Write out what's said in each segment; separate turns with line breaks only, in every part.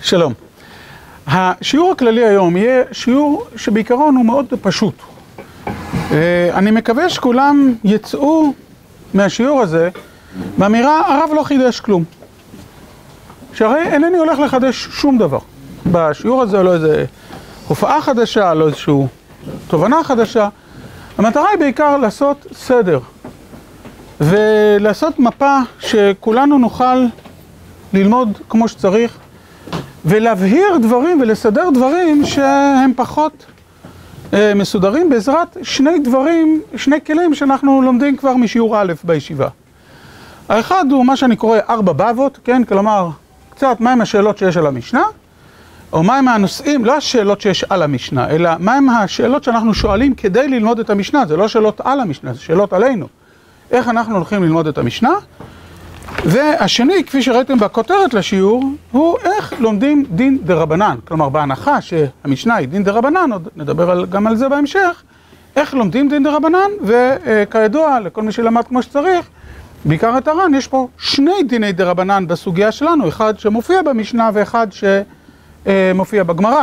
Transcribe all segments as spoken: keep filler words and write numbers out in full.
שלום. השיעור הכללי היום יהיה שיעור שבעיקרון הוא מאוד פשוט. אני מקווה שכולם יצאו מהשיעור הזה באמירה, הרב לא חידש כלום. שהרי אינני הולך לחדש שום דבר. בשיעור הזה לא איזו הופעה חדשה, לא איזושהי תובנה חדשה. המטרה היא בעיקר לעשות סדר. ולעשות מפה שכולנו נוכל ללמוד כמו שצריך. ולהבהיר דברים ולסדר דברים שהם פחות אה, מסודרים בעזרת שני דברים, שני כלים שאנחנו לומדים כבר משיעור א' בישיבה. האחד הוא מה שאני קורא ארבע בבות, כן? כלומר, קצת מהם השאלות שיש על המשנה, או מהם הנושאים, לא השאלות שיש על המשנה, אלא מהם השאלות שאנחנו שואלים כדי ללמוד את המשנה. זה לא שאלות על המשנה, זה שאלות עלינו. איך אנחנו הולכים ללמוד את המשנה? והשני, כפי שראיתם בכותרת לשיעור, הוא איך לומדים דין דרבנן. כלומר, בהנחה שהמשנה היא דין דרבנן, עוד נדבר על, גם על זה בהמשך, איך לומדים דין דרבנן, וכידוע, לכל מי שלמד כמו שצריך, בעיקר את הר"ן, יש פה שני דיני דרבנן בסוגיה שלנו, אחד שמופיע במשנה ואחד שמופיע בגמרא.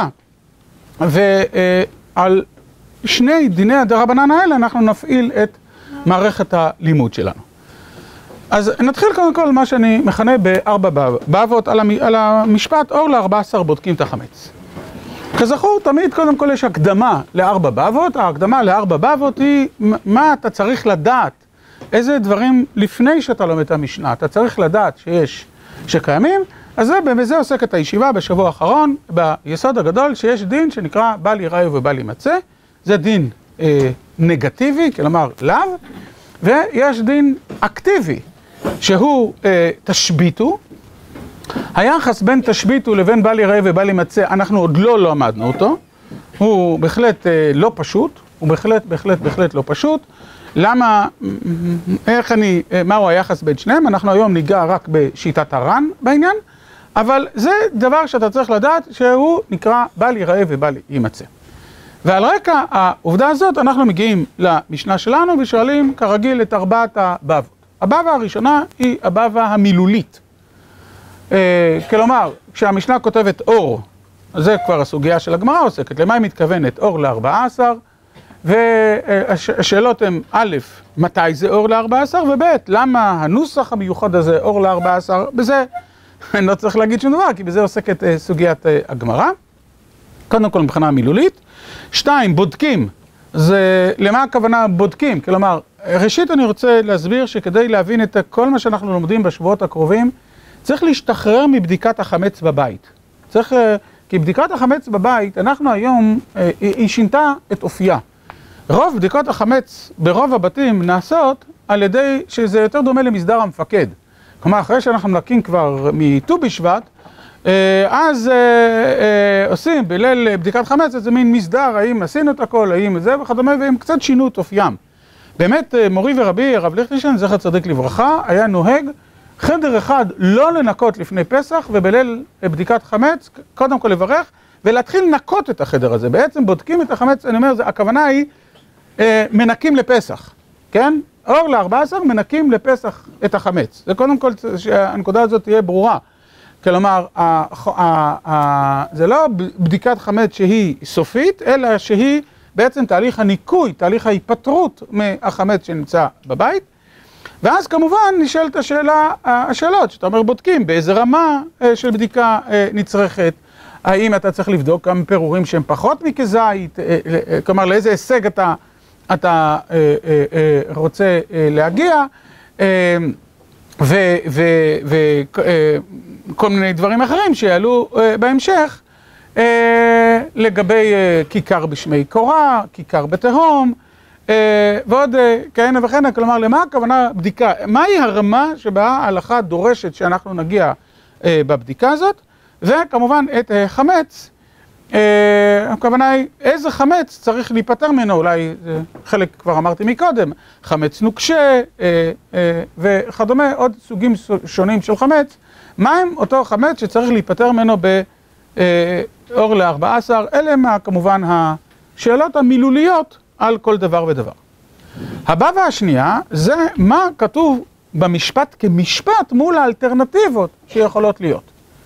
ועל שני דיני הדרבנן האלה אנחנו נפעיל את מערכת הלימוד שלנו. אז נתחיל קודם כל מה שאני מכנה בארבע בבות על המשפט, אור לארבע עשר בודקים את החמץ. כזכור, תמיד קודם כל יש הקדמה לארבע בבות. ההקדמה לארבע בבות היא מה אתה צריך לדעת, איזה דברים לפני שאתה לומד את המשנה, אתה צריך לדעת שיש, שקיימים. אז זה, בזה עוסקת הישיבה בשבוע האחרון, ביסוד הגדול שיש דין שנקרא בל ייראה ובל יימצא. זה דין אה, נגטיבי, כלומר לאו, ויש דין אקטיבי, שהוא אה, תשביטו. היחס בין תשביטו לבין בל ייראה ובל יימצא, אנחנו עוד לא לא למדנו אותו. הוא בהחלט אה, לא פשוט, הוא בהחלט, בהחלט, בהחלט לא פשוט. למה, איך אני, אה, מהו היחס בין שניהם? אנחנו היום ניגע רק בשיטת הר"ן בעניין, אבל זה דבר שאתה צריך לדעת שהוא נקרא בל ייראה ובל יימצא. ועל רקע העובדה הזאת אנחנו מגיעים למשנה שלנו ושואלים כרגיל את ארבעת הבבות. הבבה הראשונה היא הבבה המילולית. אה, כלומר, כשהמשנה כותבת אור, זה כבר הסוגיה של הגמרא עוסקת, למה היא מתכוונת? אור לארבע עשר, והשאלות הן א', מתי זה אור לארבע עשר, וב', למה הנוסח המיוחד הזה אור לארבע עשר, בזה אני לא צריך להגיד שום דבר, כי בזה עוסקת אה, סוגיית אה, הגמרא. קודם כל מבחינה מילולית. שתיים, בודקים. זה, למה הכוונה בודקים? כלומר, ראשית אני רוצה להסביר שכדי להבין את כל מה שאנחנו לומדים בשבועות הקרובים, צריך להשתחרר מבדיקת החמץ בבית. צריך, כי בדיקת החמץ בבית, אנחנו היום, היא שינתה את אופייה. רוב בדיקות החמץ ברוב הבתים נעשות על ידי שזה יותר דומה למסדר המפקד. כלומר, אחרי שאנחנו מלקים כבר מט"ו בשבט, אז עושים בליל בדיקת חמץ איזה מין מסדר, האם עשינו את הכל, האם זה וכדומה, והם קצת שינו את אופיים. באמת מורי ורבי, הרב ליכטנשטיין, זכר צדיק לברכה, היה נוהג חדר אחד לא לנקות לפני פסח, ובליל בדיקת חמץ, קודם כל לברך, ולהתחיל לנקות את החדר הזה. בעצם בודקים את החמץ, אני אומר, הכוונה היא מנקים לפסח, כן? אור לארבע עשר מנקים לפסח את החמץ. זה קודם כל שהנקודה הזאת תהיה ברורה. כלומר, זה לא בדיקת חמץ שהיא סופית, אלא שהיא בעצם תהליך הניקוי, תהליך ההיפטרות מהחמץ שנמצא בבית. ואז כמובן נשאלת השאלה, השאלות, שאתה אומר בודקים, באיזה רמה של בדיקה נצרכת, האם אתה צריך לבדוק גם פירורים שהם פחות מכזית, כלומר לאיזה הישג אתה, אתה רוצה להגיע, וכל מיני דברים אחרים שיעלו בהמשך, לגבי כיכר בשמי קורה, כיכר בתהום, ועוד כהנה וכהנה. כלומר, למה הכוונה בדיקה? מהי הרמה שבה ההלכה דורשת שאנחנו נגיע בבדיקה הזאת? וכמובן את חמץ, הכוונה היא איזה חמץ צריך להיפטר ממנו, אולי חלק כבר אמרתי מקודם, חמץ נוקשה וכדומה, עוד סוגים שונים של חמץ. מהם אותו חמץ שצריך להיפטר ממנו באור לארבע עשר? אלה מה כמובן השאלות המילוליות על כל דבר ודבר. הבבא השנייה זה מה כתוב במשפט כמשפט מול האלטרנטיבות שיכולות להיות.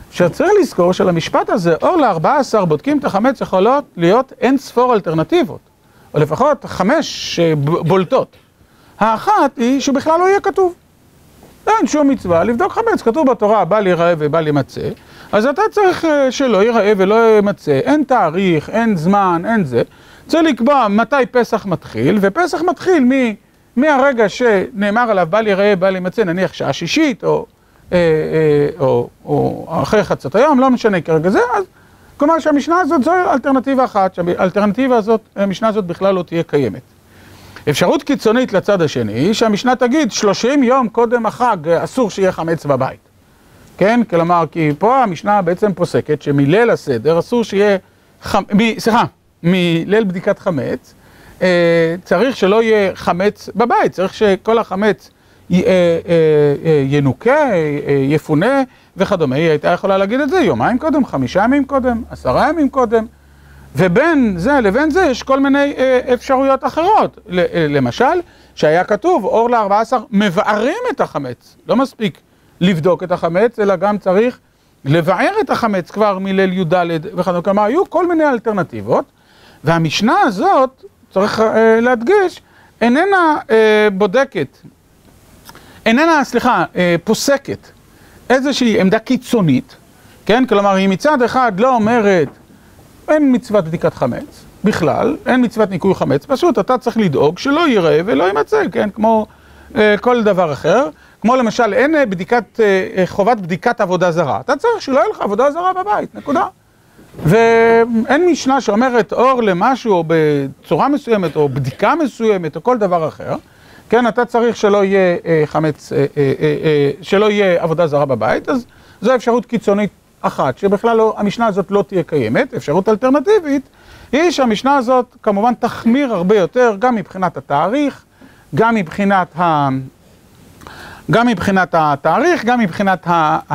שצריך לזכור שלמשפט הזה, אור ל-ארבע עשרה בודקים את החמץ יכולות להיות אין ספור אלטרנטיבות, או לפחות חמש בולטות. האחת היא שבכלל לא יהיה כתוב. אין שום מצווה לבדוק חמץ, כתוב בתורה בל ייראה ובל יימצא, אז אתה צריך שלא ייראה ולא יימצא, אין תאריך, אין זמן, אין זה. צריך לקבוע מתי פסח מתחיל, ופסח מתחיל מ, מהרגע שנאמר עליו בל ייראה בל יימצא, נניח שעה שישית, או, אה, אה, או, או אחרי חצות היום, לא משנה כרגע זה, אז כלומר שהמשנה הזאת זו אלטרנטיבה אחת, שהאלטרנטיבה הזאת, המשנה הזאת בכלל לא תהיה קיימת. אפשרות קיצונית לצד השני היא שהמשנה תגיד שלושים יום קודם החג אסור שיהיה חמץ בבית. כן? כלומר, כי פה המשנה בעצם פוסקת שמליל הסדר אסור שיהיה, חמ... מ... סליחה, מליל בדיקת חמץ, אה, צריך שלא יהיה חמץ בבית, צריך שכל החמץ י... אה, אה, ינוקה, אה, יפונה וכדומה. היא הייתה יכולה להגיד את זה יומיים קודם, חמישה ימים קודם, עשרה ימים קודם. ובין זה לבין זה יש כל מיני אפשרויות אחרות. למשל, שהיה כתוב, אור ל-ארבע עשרה מבערים את החמץ. לא מספיק לבדוק את החמץ, אלא גם צריך לבער את החמץ כבר מליל י"ד וכדומה. כלומר, היו כל מיני אלטרנטיבות, והמשנה הזאת, צריך להדגיש, איננה בודקת, איננה, סליחה, פוסקת איזושהי עמדה קיצונית, כן? כלומר, היא מצד אחד לא אומרת, אין מצוות בדיקת חמץ, בכלל, אין מצוות ניקוי חמץ, פשוט אתה צריך לדאוג שלא ייראה ולא יימצא, כן? כמו אה, כל דבר אחר, כמו למשל, אין בדיקת, אה, חובת בדיקת עבודה זרה, אתה צריך שלא יהיה לך עבודה זרה בבית, נקודה. ואין משנה שאומרת אור למשהו, או בצורה מסוימת, או בדיקה מסוימת, או כל דבר אחר, כן? אתה צריך שלא יהיה אה, חמץ, אה, אה, אה, שלא יהיה עבודה זרה בבית, אז זו אפשרות קיצונית אחת, שבכלל לא, המשנה הזאת לא תהיה קיימת. אפשרות אלטרנטיבית היא שהמשנה הזאת כמובן תחמיר הרבה יותר, גם מבחינת התאריך, גם מבחינת ה... גם מבחינת התאריך, גם מבחינת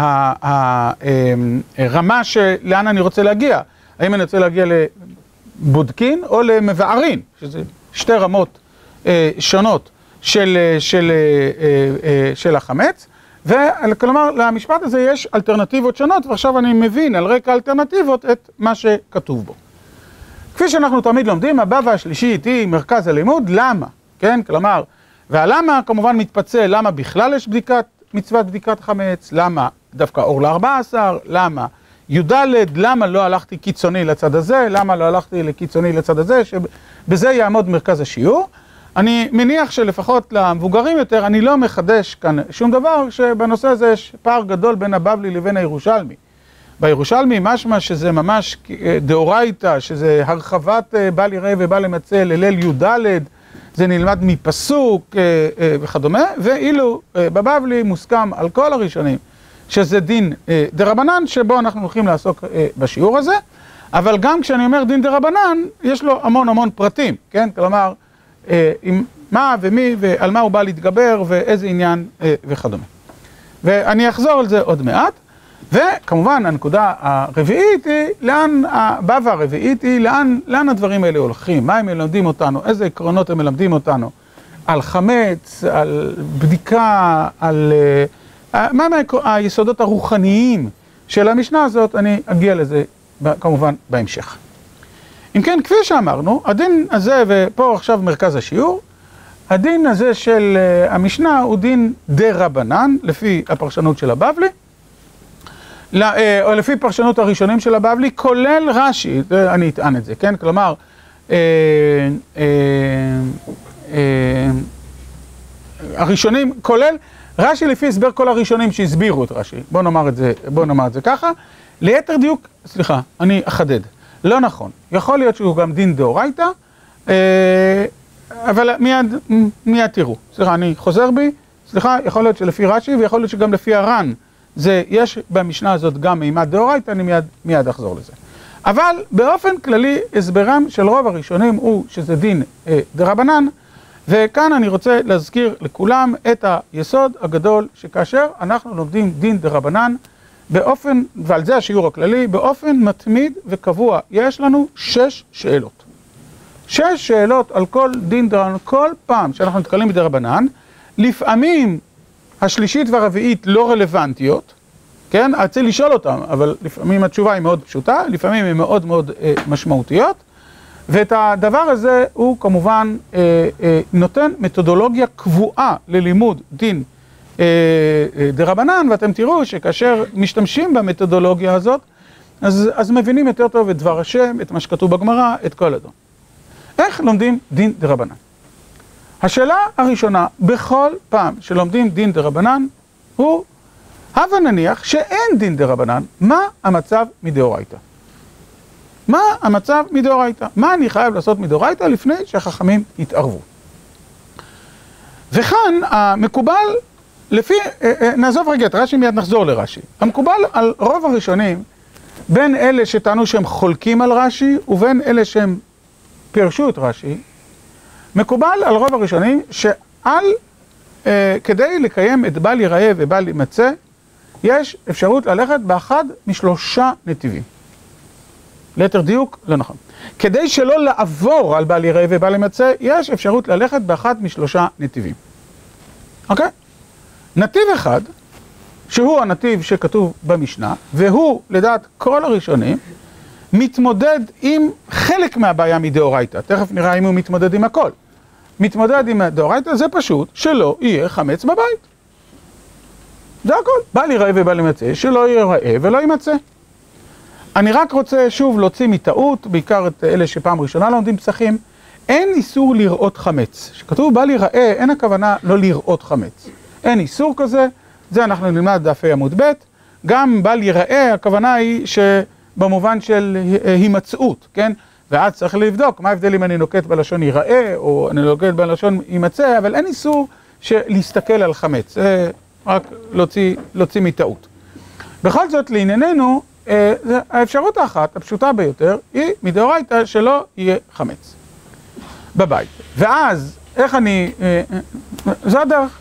הרמה שלאן אני רוצה להגיע. האם אני רוצה להגיע לבודקין או למבערין, שזה שתי רמות שונות של, של, של החמץ. וכלומר, למשפט הזה יש אלטרנטיבות שונות, ועכשיו אני מבין על רקע אלטרנטיבות את מה שכתוב בו. כפי שאנחנו תמיד לומדים, הבבא השלישית היא מרכז הלימוד, למה? כן? כלומר, והלמה כמובן מתפצל, למה בכלל יש בדיקת, מצוות בדיקת חמץ, למה דווקא אור ל-ארבע עשרה, למה י"ד, למה לא הלכתי קיצוני לצד הזה, למה לא הלכתי לקיצוני לצד הזה, שבזה יעמוד מרכז השיעור. אני מניח שלפחות למבוגרים יותר, אני לא מחדש כאן שום דבר, שבנושא הזה יש פער גדול בין הבבלי לבין הירושלמי. בירושלמי משמע שזה ממש דאורייתא, שזה הרחבת בל ייראה ובל יימצא לליל י"ד, זה נלמד מפסוק וכדומה, ואילו בבבלי מוסכם על כל הראשונים, שזה דין דרבנן, שבו אנחנו הולכים לעסוק בשיעור הזה, אבל גם כשאני אומר דין דרבנן, יש לו המון המון פרטים, כן? כלומר, עם מה ומי ועל מה הוא בא להתגבר ואיזה עניין וכדומה. ואני אחזור על זה עוד מעט, וכמובן הנקודה הרביעית היא, לאן, הבבא הרביעית היא, לאן, לאן הדברים האלה הולכים, מה הם מלמדים אותנו, איזה עקרונות הם מלמדים אותנו, על חמץ, על בדיקה, על מה הם היסודות הרוחניים של המשנה הזאת, אני אגיע לזה כמובן בהמשך. אם כן, כפי שאמרנו, הדין הזה, ופה עכשיו מרכז השיעור, הדין הזה של המשנה הוא דין דרבנן, לפי הפרשנות של הבבלי, או לפי פרשנות הראשונים של הבבלי, כולל רש"י, אני אטען את זה, כן? כלומר, אה, אה, אה, הראשונים, כולל רש"י לפי הסבר כל הראשונים שהסבירו את רש"י, בוא נאמר את זה, בוא נאמר את זה ככה, ליתר דיוק, סליחה, אני אחדד. לא נכון, יכול להיות שהוא גם דין דאורייתא, אבל מיד, מיד תראו, סליחה, אני חוזר בי, סליחה, יכול להיות שלפי רש"י ויכול להיות שגם לפי הר"ן, זה, יש במשנה הזאת גם מימד דאורייתא, אני מיד, מיד אחזור לזה. אבל באופן כללי, הסברם של רוב הראשונים הוא שזה דין אה, דרבנן, וכאן אני רוצה להזכיר לכולם את היסוד הגדול שכאשר אנחנו לומדים דין דרבנן, באופן, ועל זה השיעור הכללי, באופן מתמיד וקבוע, יש לנו שש שאלות. שש שאלות על כל דין דרבנן, כל פעם שאנחנו נתקלים בדרבנן, לפעמים השלישית והרביעית לא רלוונטיות, כן? אני צריך לשאול אותם, אבל לפעמים התשובה היא מאוד פשוטה, לפעמים היא מאוד מאוד אה, משמעותיות, ואת הדבר הזה הוא כמובן אה, אה, נותן מתודולוגיה קבועה ללימוד דין אה, אה, דרבנן, ואתם תראו שכאשר משתמשים במתודולוגיה הזאת, אז, אז מבינים יותר טוב את דבר השם, את מה שכתוב בגמרא, את כל הדברים. איך לומדים דין דרבנן? השאלה הראשונה, בכל פעם שלומדים דין דרבנן, הוא, הבה נניח שאין דין דרבנן, מה המצב מדאורייתא? מה המצב מדאורייתא? מה אני חייב לעשות מדאורייתא לפני שהחכמים יתערבו? וכאן המקובל, לפי, נעזוב רגע את רש"י, מיד נחזור לרש"י. המקובל על רוב הראשונים, בין אלה שטענו שהם חולקים על רש"י, ובין אלה שהם פירשו את רש"י, מקובל על רוב הראשונים שעל, אה, כדי לקיים את בל ייראה ובל יימצא, יש אפשרות ללכת באחד משלושה נתיבים. ליתר דיוק, לא נכון. כדי שלא לעבור על בל ייראה ובל יימצא, יש אפשרות ללכת באחד משלושה נתיבים. אוקיי? נתיב אחד, שהוא הנתיב שכתוב במשנה, והוא, לדעת כל הראשונים, מתמודד עם חלק מהבעיה מדאורייתא. תכף נראה אם הוא מתמודד עם הכל. מתמודד עם דאורייתא, זה פשוט שלא יהיה חמץ בבית. זה הכל. בל ייראה ובל יימצא, שלא ייראה ולא יימצא. אני רק רוצה שוב להוציא מטעות, בעיקר את אלה שפעם ראשונה לומדים פסחים, אין איסור לראות חמץ. שכתוב בל ייראה, אין הכוונה לא לראות חמץ. אין איסור כזה, זה אנחנו נלמד דפי עמוד ב', גם בל ייראה, הכוונה היא שבמובן של הימצאות, כן? ואז צריך לבדוק מה ההבדל אם אני נוקט בלשון ייראה, או אני נוקט בלשון יימצא, אבל אין איסור להסתכל על חמץ, זה רק להוציא, להוציא מטעות. בכל זאת, לענייננו, האפשרות האחת, הפשוטה ביותר, היא מדאורייתא שלא יהיה חמץ בבית. ואז, איך אני, זה הדרך.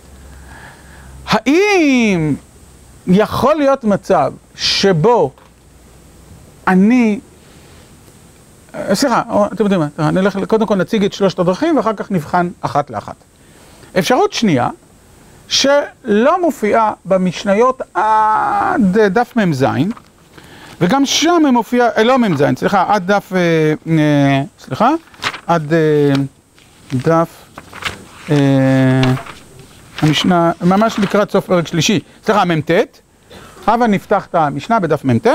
האם יכול להיות מצב שבו אני, סליחה, אתם יודעים מה, נלך, קודם כל נציג את שלושת הדרכים ואחר כך נבחן אחת לאחת. אפשרות שנייה, שלא מופיעה במשניות עד דף מ"ז, וגם שם מופיע, לא מ"ז, סליחה, עד דף, סליחה, עד דף, המשנה, ממש לקראת סוף פרק שלישי, סליחה, מ"ט, הבה נפתח את המשנה בדף מ"ט,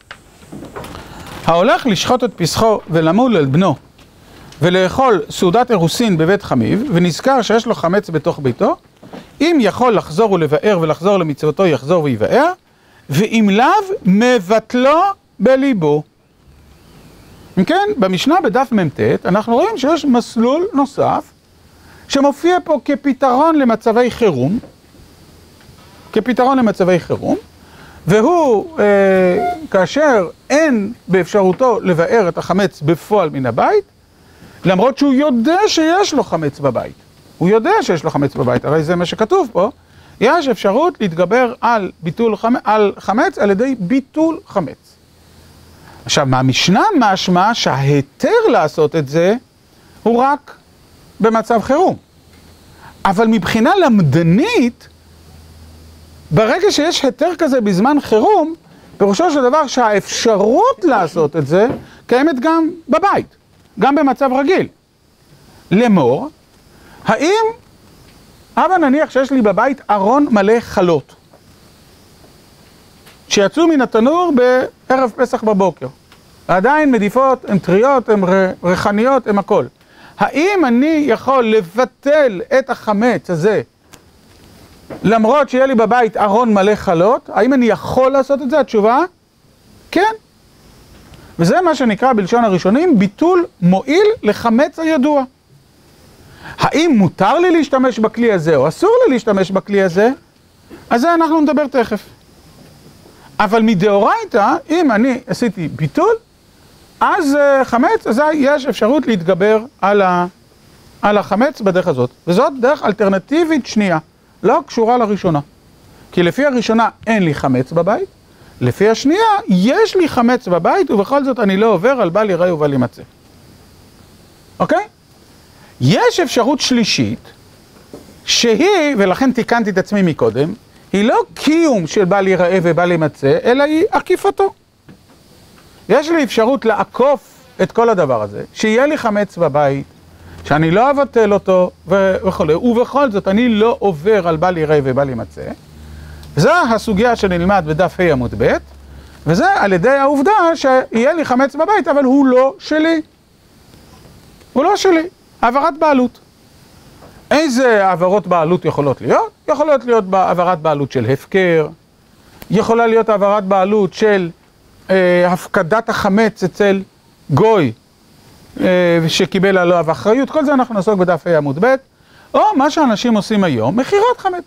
ההולך לשחוט את פסחו ולמול על בנו, ולאכול סעודת אירוסין בבית חמיו, ונזכר שיש לו חמץ בתוך ביתו, אם יכול לחזור ולבאר ולחזור למצוותו, יחזור ויבאר, ואם לאו, מבטלו בליבו. כן, במשנה בדף מ"ט, אנחנו רואים שיש מסלול נוסף, שמופיע פה כפתרון למצבי חירום, כפתרון למצבי חירום, והוא, אה, כאשר אין באפשרותו לבאר את החמץ בפועל מן הבית, למרות שהוא יודע שיש לו חמץ בבית. הוא יודע שיש לו חמץ בבית, הרי זה מה שכתוב פה, יש אפשרות להתגבר על ביטול חמץ, על חמץ על ידי ביטול חמץ. עכשיו, מהמשנה משמע שההיתר לעשות את זה הוא רק במצב חירום. אבל מבחינה למדנית, ברגע שיש היתר כזה בזמן חירום, פירושו של דבר שהאפשרות לעשות את זה קיימת גם בבית, גם במצב רגיל. לאמור, האם, הבה נניח שיש לי בבית ארון מלא חלות, שיצאו מן התנור בערב פסח בבוקר. עדיין מדיפות, הן טריות, הן ריחניות, הן הכל. האם אני יכול לבטל את החמץ הזה, למרות שיהיה לי בבית ארון מלא חלות? האם אני יכול לעשות את זה? התשובה, כן. וזה מה שנקרא בלשון הראשונים, ביטול מועיל לחמץ הידוע. האם מותר לי להשתמש בכלי הזה, או אסור לי להשתמש בכלי הזה? אז זה אנחנו נדבר תכף. אבל מדאורייתא, אם אני עשיתי ביטול, אז חמץ, אז יש אפשרות להתגבר על, ה, על החמץ בדרך הזאת. וזאת דרך אלטרנטיבית שנייה, לא קשורה לראשונה. כי לפי הראשונה אין לי חמץ בבית, לפי השנייה יש לי חמץ בבית, ובכל זאת אני לא עובר על בל ייראה ובל יימצא. אוקיי? יש אפשרות שלישית, שהיא, ולכן תיקנתי את עצמי מקודם, היא לא קיום של בל ייראה ובל יימצא, אלא היא עקיפתו. יש לי אפשרות לעקוף את כל הדבר הזה, שיהיה לי חמץ בבית, שאני לא אבטל אותו וכו', ובכל זאת אני לא עובר על בל ייראה ובל יימצא. זו הסוגיה שנלמד בדף ה' עמוד ב', וזה על ידי העובדה שיהיה לי חמץ בבית, אבל הוא לא שלי. הוא לא שלי. העברת בעלות. איזה העברות בעלות יכולות להיות? יכולות להיות העברת בעלות של הפקר, יכולה להיות העברת בעלות של אה, הפקדת החמץ אצל גוי, אה, שקיבל עליו אחריות. כל זה אנחנו נעסוק בדף ה' עמוד ב', או מה שאנשים עושים היום, מכירת חמץ.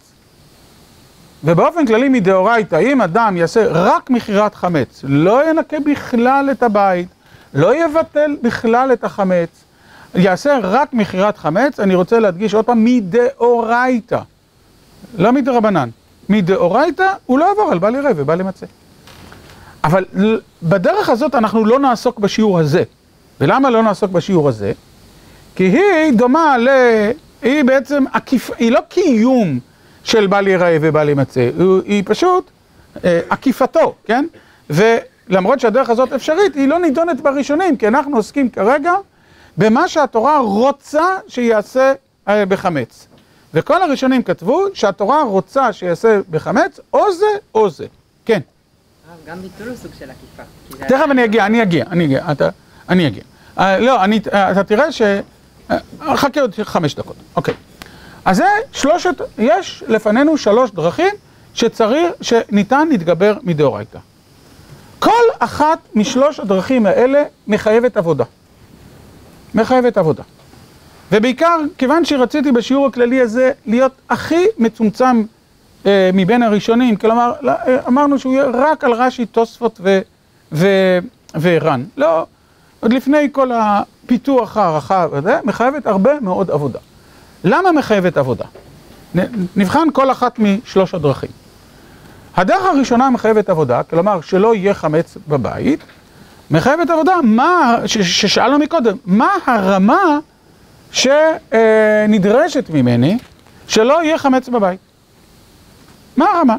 ובאופן כללי מדאורייתא, אם אדם יעשה רק מכירת חמץ, לא ינקה בכלל את הבית, לא יבטל בכלל את החמץ, יעשה רק מכירת חמץ, אני רוצה להדגיש עוד פעם, מדאורייתא, לא מדרבנן, מדאורייתא הוא לא יעבור על בל ייראה ובל יימצא. אבל בדרך הזאת אנחנו לא נעסוק בשיעור הזה. ולמה לא נעסוק בשיעור הזה? כי היא דומה ל... היא בעצם עקיפ... היא לא קיום של בל ייראה ובל יימצא, היא פשוט אה, עקיפתו, כן? ולמרות שהדרך הזאת אפשרית, היא לא נידונת בראשונים, כי אנחנו עוסקים כרגע במה שהתורה רוצה שיעשה אה, בחמץ. וכל הראשונים כתבו שהתורה רוצה שיעשה בחמץ, או זה או זה. כן.
גם ביטול הוא סוג של עקיפה.
תכף אני אגיע, אני אגיע, אני אגיע, אתה, אני אגיע. אה, לא, אני, אתה תראה ש... אה, חכה עוד חמש דקות, אוקיי. אז זה שלושת, יש לפנינו שלוש דרכים שצריך, שניתן להתגבר מדאורייתא. כל אחת משלוש הדרכים האלה מחייבת עבודה. מחייבת עבודה. ובעיקר, כיוון שרציתי בשיעור הכללי הזה להיות הכי מצומצם אה, מבין הראשונים, כלומר, לא, אה, אמרנו שהוא יהיה רק על רש"י, תוספות ו, ו, ור"ן. לא, עוד לפני כל הפיתוח הרחב הזה, מחייבת הרבה מאוד עבודה. למה מחייבת עבודה? נבחן כל אחת משלוש הדרכים. הדרך הראשונה מחייבת עבודה, כלומר שלא יהיה חמץ בבית, מחייבת עבודה, מה, ש, ששאלנו מקודם, מה הרמה שנדרשת ממני שלא יהיה חמץ בבית? מה הרמה?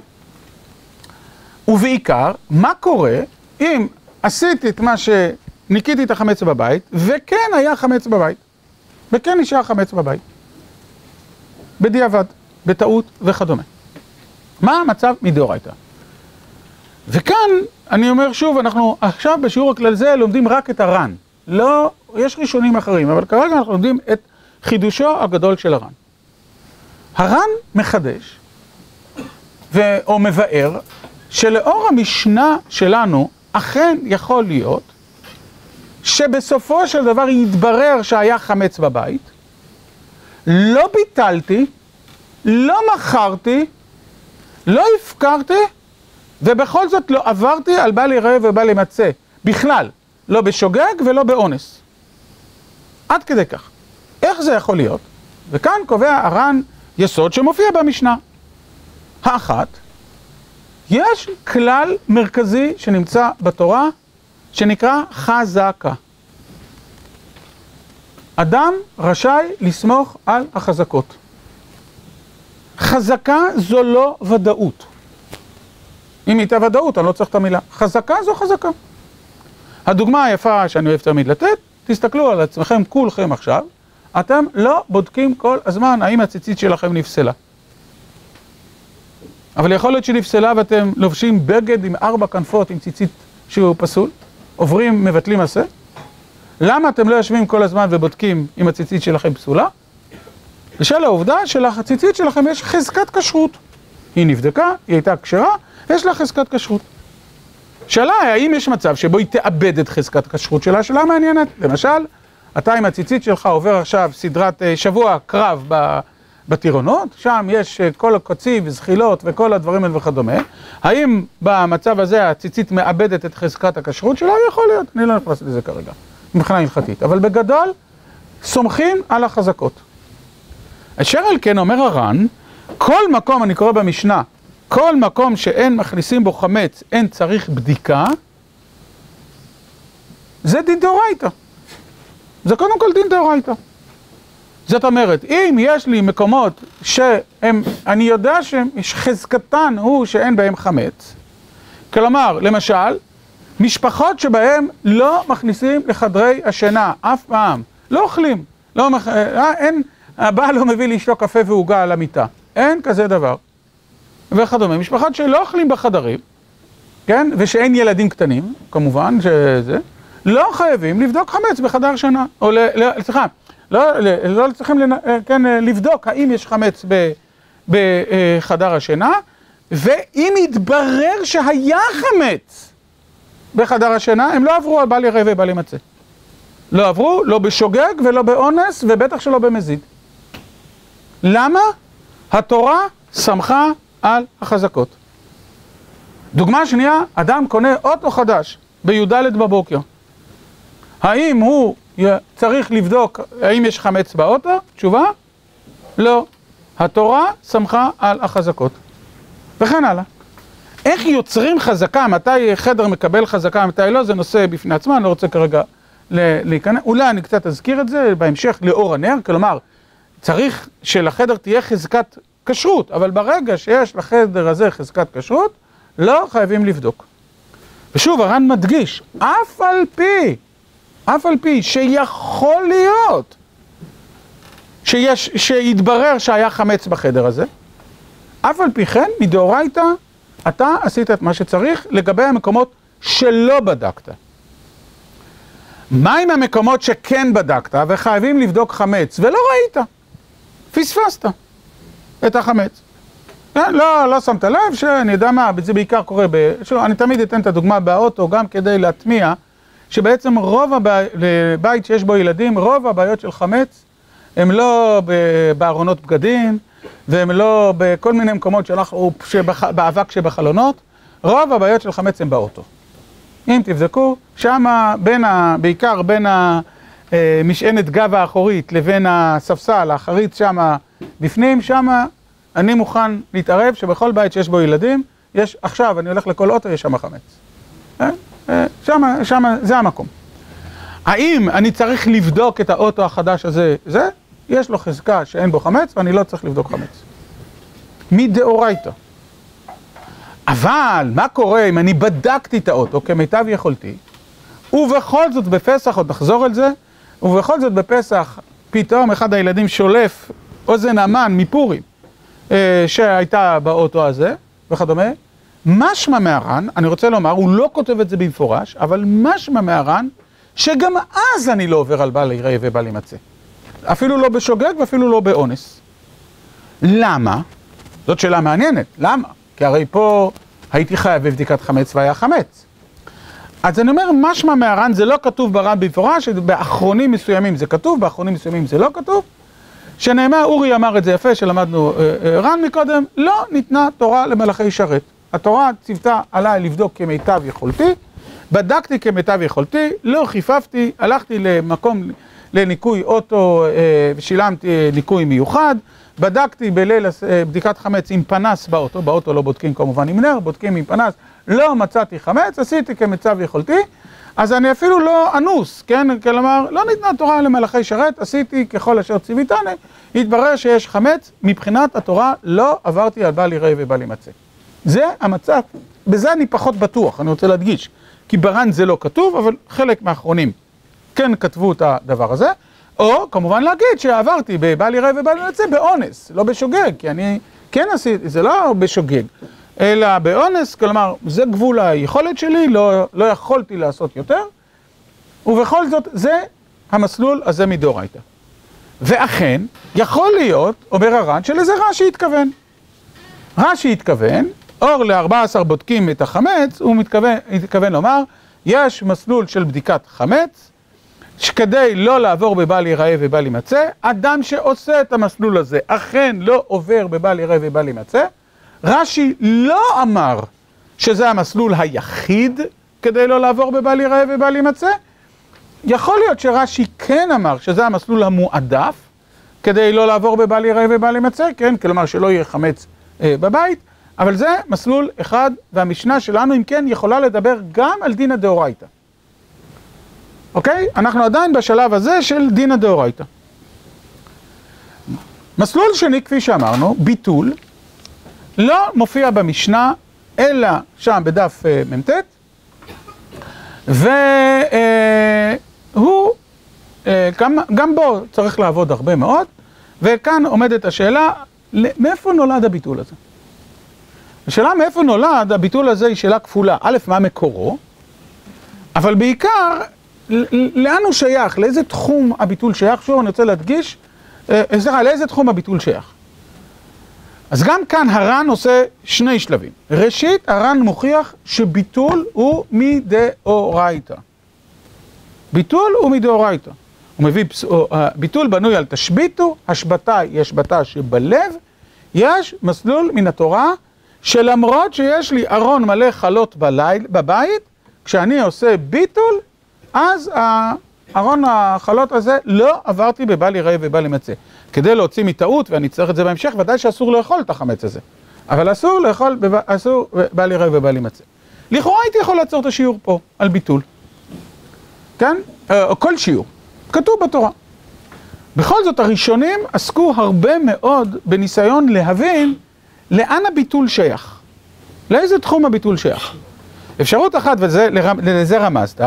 ובעיקר, מה קורה אם עשיתי את מה שניקיתי את החמץ בבית, וכן היה חמץ בבית, וכן נשאר חמץ בבית? בדיעבד, בטעות וכדומה. מה המצב מדאורייתא? וכאן, אני אומר שוב, אנחנו עכשיו בשיעור הכלל זה לומדים רק את הר"ן. לא, יש ראשונים אחרים, אבל כרגע אנחנו לומדים את חידושו הגדול של הר"ן. הר"ן מחדש, ו... או מבאר, שלאור המשנה שלנו, אכן יכול להיות, שבסופו של דבר יתברר שהיה חמץ בבית, לא ביטלתי, לא מכרתי, לא הפקרתי, ובכל זאת לא עברתי על בל ייראה ובל יימצא. בכלל, לא בשוגג ולא באונס. עד כדי כך. איך זה יכול להיות? וכאן קובע הר"ן יסוד שמופיע במשנה. האחת, יש כלל מרכזי שנמצא בתורה, שנקרא חזקה. אדם רשאי לסמוך על החזקות. חזקה זו לא ודאות. אם הייתה ודאות, אני לא צריך את המילה. חזקה זו חזקה. הדוגמה היפה שאני אוהב תמיד לתת, תסתכלו על עצמכם כולכם עכשיו, אתם לא בודקים כל הזמן האם הציצית שלכם נפסלה. אבל יכול להיות שנפסלה ואתם לובשים בגד עם ארבע כנפות עם ציצית שהוא פסול, עוברים, מבטלים עשה. למה אתם לא יושבים כל הזמן ובודקים אם הציצית שלכם פסולה? בשל העובדה שלציצית שלכם יש חזקת כשרות. היא נבדקה, היא הייתה כשרה, יש לה חזקת כשרות. שאלה, האם יש מצב שבו היא תאבד את חזקת הכשרות שלה? שאלה מעניינת. למשל, אתה עם הציצית שלך עובר עכשיו סדרת שבוע קרב בטירונות, שם יש כל הקציב, זחילות וכל הדברים האלה וכדומה. האם במצב הזה הציצית מאבדת את חזקת הכשרות שלה? יכול להיות, אני לא נכנס לזה כרגע, מבחינה הלכתית. אבל בגדול, סומכים על החזקות. אשר על כן אומר הר"ן, כל מקום, אני קורא במשנה, כל מקום שאין מכניסים בו חמץ, אין צריך בדיקה, זה דין דאורייתא. זה קודם כל דין דאורייתא. זאת אומרת, אם יש לי מקומות שהם, אני יודע שחזקתן הוא שאין בהם חמץ, כלומר, למשל, משפחות שבהם לא מכניסים לחדרי השינה אף פעם, לא אוכלים, לא מח... אין, הבעל לא מביא לאשתו קפה ועוגה על המיטה, אין כזה דבר. וכדומה, משפחות שלא אוכלים בחדרים, כן, ושאין ילדים קטנים, כמובן שזה, לא חייבים לבדוק חמץ בחדר שינה, או ל... סליחה, לא, לא צריכים לנ... כן, לבדוק האם יש חמץ ב... בחדר השינה, ואם יתברר שהיה חמץ בחדר השינה, הם לא עברו על בל יראה ובל ימצא. לא עברו, לא בשוגג ולא באונס, ובטח שלא במזיד. למה? התורה סמכה על החזקות. דוגמה שנייה, אדם קונה אוטו חדש בי"ד בבוקר. האם הוא צריך לבדוק האם יש חמץ באוטו? תשובה? לא. התורה סמכה על החזקות. וכן הלאה. איך יוצרים חזקה, מתי חדר מקבל חזקה, מתי לא, זה נושא בפני עצמה, אני לא רוצה כרגע להיכנס. אולי אני קצת אזכיר את זה בהמשך לאור הנר, כלומר, צריך שלחדר תהיה חזקת כשרות, אבל ברגע שיש לחדר הזה חזקת כשרות, לא חייבים לבדוק. ושוב, הר"ן מדגיש, אף על פי, אף על פי שיכול להיות שיש, שיתברר שהיה חמץ בחדר הזה, אף על פי כן, מדאורייתא, אתה עשית את מה שצריך לגבי המקומות שלא בדקת. מה עם המקומות שכן בדקת וחייבים לבדוק חמץ ולא ראית? פספסת את החמץ. לא, לא שמת לב שאני יודע מה, זה בעיקר קורה, ב... שלא, אני תמיד אתן את הדוגמה באוטו גם כדי להטמיע שבעצם רוב הבית שיש בו ילדים, רוב הבעיות של חמץ הם לא בארונות בגדים והם לא בכל מיני מקומות שאנחנו, באבק שבחלונות, רוב הבעיות של חמץ הם באוטו. אם תבדקו, שמה בין ה... בעיקר בין המשענת גב האחורית לבין הספסל, האחרית שמה בפנים, שמה אני מוכן להתערב שבכל בית שיש בו ילדים, יש, עכשיו אני הולך לכל אוטו, יש שם חמץ. שמה, שמה, זה המקום. האם אני צריך לבדוק את האוטו החדש הזה? זה, יש לו חזקה שאין בו חמץ, ואני לא צריך לבדוק חמץ. מדאורייתא. אבל מה קורה אם אני בדקתי את האוטו כמיטב יכולתי, ובכל זאת בפסח, עוד נחזור על זה, ובכל זאת בפסח פתאום אחד הילדים שולף אוזן המן מפורים אה, שהייתה באוטו הזה וכדומה, משמע מהר"ן, אני רוצה לומר, הוא לא כותב את זה במפורש, אבל משמע מהר"ן שגם אז אני לא עובר על בל יראה ובל ימצא. אפילו לא בשוגג ואפילו לא באונס. למה? זאת שאלה מעניינת. למה? כי הרי פה הייתי חייב בבדיקת חמץ והיה חמץ. אז אני אומר, משמע מהר"ן זה לא כתוב בר"ן במפורש, באחרונים מסוימים זה כתוב, באחרונים מסוימים זה לא כתוב, שנאמר, אורי אמר את זה יפה שלמדנו ר"ן מקודם, לא ניתנה תורה למלאכי שרת. התורה ציוותה עליי לבדוק כמיטב יכולתי, בדקתי כמיטב יכולתי, לא חיפפתי, הלכתי למקום לניקוי אוטו ושילמתי ניקוי מיוחד, בדקתי בליל בדיקת חמץ עם פנס באוטו, באוטו לא בודקים כמובן עם נר, בודקים עם פנס, לא מצאתי חמץ, עשיתי כמיטב יכולתי, אז אני אפילו לא אנוס, כן? כלומר, לא ניתנה תורה למלאכי שרת, עשיתי ככל אשר ציוויתני, התברר שיש חמץ, מבחינת התורה לא עברתי על בל יראה ובל ימצא. זה המצב, בזה אני פחות בטוח, אני רוצה להדגיש, כי בר"ן זה לא כתוב, אבל חלק מהאחרונים כן כתבו את הדבר הזה, או כמובן להגיד שעברתי בבל יראה ובל ימצא באונס, לא בשוגג, כי אני כן עשיתי, זה לא בשוגג, אלא באונס, כלומר, זה גבול היכולת שלי, לא, לא יכולתי לעשות יותר, ובכל זאת, זה המסלול הזה מדאורייתא. ואכן, יכול להיות, אומר הר"ן, שלזה רש"י התכוון. רש"י התכוון, אור ל-ארבע עשרה בודקים את החמץ, הוא מתכוון, מתכוון לומר, יש מסלול של בדיקת חמץ, שכדי לא לעבור בבל יראה ובל ימצא, אדם שעושה את המסלול הזה, אכן לא עובר בבל יראה ובל ימצא, רש"י לא אמר שזה המסלול היחיד כדי לא לעבור בבל יראה ובל ימצא, יכול להיות שרש"י כן אמר שזה המסלול המועדף כדי לא לעבור בבל יראה ובל ימצא, כן, כלומר שלא יהיה חמץ אה, בבית, אבל זה מסלול אחד, והמשנה שלנו אם כן יכולה לדבר גם על דינא דאורייתא. אוקיי? אנחנו עדיין בשלב הזה של דינא דאורייתא. מסלול שני, כפי שאמרנו, ביטול, לא מופיע במשנה, אלא שם בדף מ"ט, והוא, גם בו צריך לעבוד הרבה מאוד, וכאן עומדת השאלה, מאיפה נולד הביטול הזה? השאלה מאיפה נולד הביטול הזה היא שאלה כפולה. א', מה מקורו? אבל בעיקר, לאן הוא שייך? לאיזה תחום הביטול שייך? שוב, אני רוצה להדגיש, סליחה, לאיזה תחום הביטול שייך? אז גם כאן הר"ן עושה שני שלבים. ראשית, הר"ן מוכיח שביטול הוא מדאורייתא. ביטול הוא מדאורייתא. הוא מביא, ביטול בנוי על תשביתו, השבתה היא השבתה שבלב, יש מסלול מן התורה, שלמרות שיש לי ארון מלא חלות בליל, בבית, כשאני עושה ביטול, אז ארון החלות הזה לא עברתי בבל יראה ובל ימצא. כדי להוציא מטעות, ואני צריך את זה בהמשך, ודאי שאסור לאכול את החמץ הזה. אבל אסור לאכול, אסור בל יראה ובל ימצא. לכאורה הייתי יכול לעצור את השיעור פה, על ביטול. כן? או כל שיעור. כתוב בתורה. בכל זאת, הראשונים עסקו הרבה מאוד בניסיון להבין לאן הביטול שייך. לאיזה תחום הביטול שייך. אפשרות אחת, ולזה רמזת,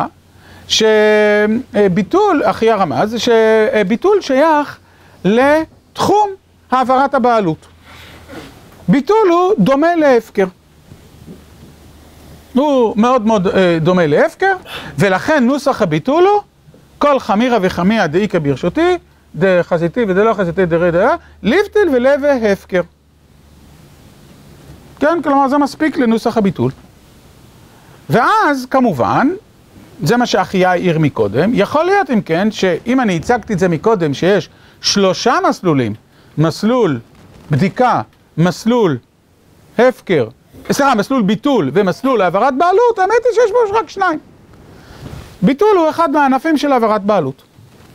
שביטול, אחי הרמז, שביטול שייך לתחום העברת הבעלות. ביטול הוא דומה להפקר. הוא מאוד מאוד דומה להפקר, ולכן נוסח הביטול הוא כל חמירה וחמיה דאיקה ברשותי, דחזיתי ודלא חזיתי דרדיה, ליבטיל ולווה הפקר. כן, כלומר זה מספיק לנוסח הביטול. ואז כמובן, זה מה שאחיה העיר מקודם, יכול להיות אם כן, שאם אני הצגתי את זה מקודם, שיש שלושה מסלולים, מסלול בדיקה, מסלול הפקר, סליחה, מסלול ביטול ומסלול העברת בעלות, האמת היא שיש בו רק שניים. ביטול הוא אחד מהענפים של העברת בעלות.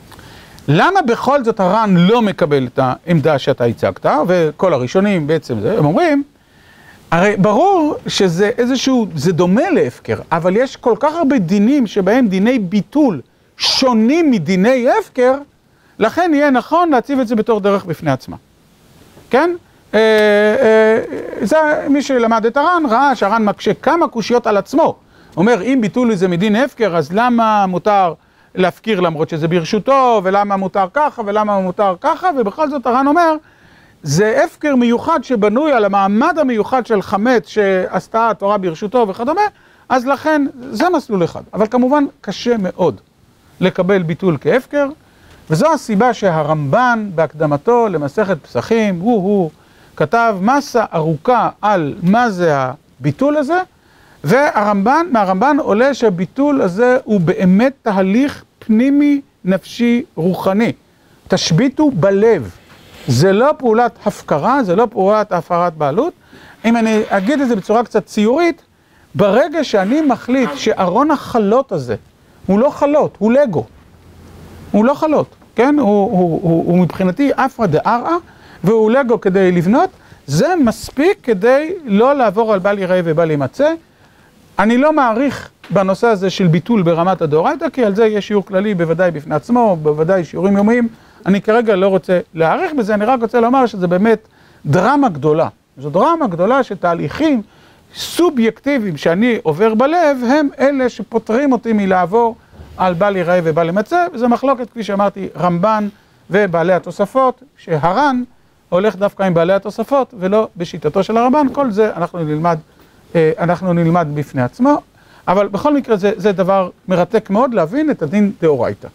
למה בכל זאת הר"ן לא מקבל את העמדה שאתה הצגת, וכל הראשונים בעצם זה, הם אומרים, הרי ברור שזה איזשהו, זה דומה להפקר, אבל יש כל כך הרבה דינים שבהם דיני ביטול שונים מדיני הפקר, לכן יהיה נכון להציב את זה בתור דרך בפני עצמה. כן? אה, אה, זה מי שלמד את הר"ן, ראה שהר"ן מקשה כמה קושיות על עצמו. אומר, אם ביטול זה מדין הפקר, אז למה מותר להפקיר למרות שזה ברשותו, ולמה מותר ככה, ולמה מותר ככה, ובכל זאת הר"ן אומר, זה הפקר מיוחד שבנוי על המעמד המיוחד של חמץ שעשתה התורה ברשותו וכדומה, אז לכן זה מסלול אחד. אבל כמובן קשה מאוד לקבל ביטול כהפקר, וזו הסיבה שהרמב"ן בהקדמתו למסכת פסחים, הוא הוא כתב מסה ארוכה על מה זה הביטול הזה, והרמב"ן, מהרמב"ן עולה שהביטול הזה הוא באמת תהליך פנימי נפשי רוחני. תשביתו בלב. זה לא פעולת הפקרה, זה לא פעולת הפרת בעלות. אם אני אגיד את זה בצורה קצת ציורית, ברגע שאני מחליט שארון החלות הזה הוא לא חלות, הוא לגו. הוא לא חלות, כן? הוא, הוא, הוא, הוא מבחינתי אפרא דארעא, והוא לגו כדי לבנות, זה מספיק כדי לא לעבור על בל יראה ובל ימצא. אני לא מעריך בנושא הזה של ביטול ברמת הדאורייתא, כי על זה יש שיעור כללי בוודאי בפני עצמו, בוודאי שיעורים יומיים. אני כרגע לא רוצה להעריך בזה, אני רק רוצה לומר שזה באמת דרמה גדולה. זו דרמה גדולה שתהליכים סובייקטיביים שאני עובר בלב, הם אלה שפותרים אותי מלעבור על בל יראה ובל ימצא, וזו מחלוקת, כפי שאמרתי, רמב"ן ובעלי התוספות, שהר"ן הולך דווקא עם בעלי התוספות ולא בשיטתו של הרמב"ן. כל זה אנחנו נלמד, אנחנו נלמד בפני עצמו, אבל בכל מקרה זה, זה דבר מרתק מאוד להבין את הדין דאורייתא.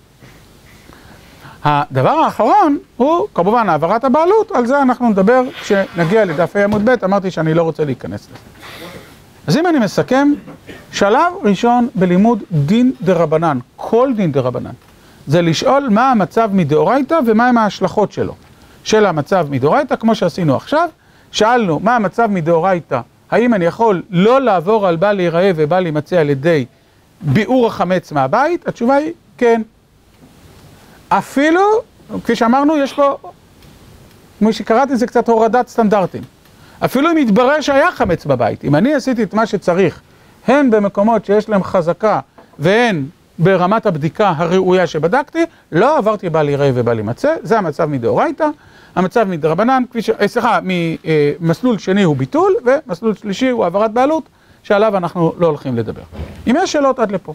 הדבר האחרון הוא כמובן העברת הבעלות, על זה אנחנו נדבר כשנגיע לדף עמוד ב', אמרתי שאני לא רוצה להיכנס לזה. אז אם אני מסכם, שלב ראשון בלימוד דין דרבנן, כל דין דרבנן, זה לשאול מה המצב מדאורייתא ומהם ההשלכות שלו. של המצב מדאורייתא, כמו שעשינו עכשיו, שאלנו מה המצב מדאורייתא, האם אני יכול לא לעבור על בל יראה ובל ימצא על ידי ביעור החמץ מהבית? התשובה היא כן. אפילו, כפי שאמרנו, יש פה, כמו שקראתי, זה קצת הורדת סטנדרטים. אפילו אם יתברר שהיה חמץ בבית, אם אני עשיתי את מה שצריך, הן במקומות שיש להם חזקה והן ברמת הבדיקה הראויה שבדקתי, לא עברתי בל יראה ובל ימצא, זה המצב מדאורייתא, המצב מדרבנן, כפי ש... סליחה, מסלול שני הוא ביטול, ומסלול שלישי הוא העברת בעלות, שעליו אנחנו לא הולכים לדבר. אם יש שאלות עד לפה.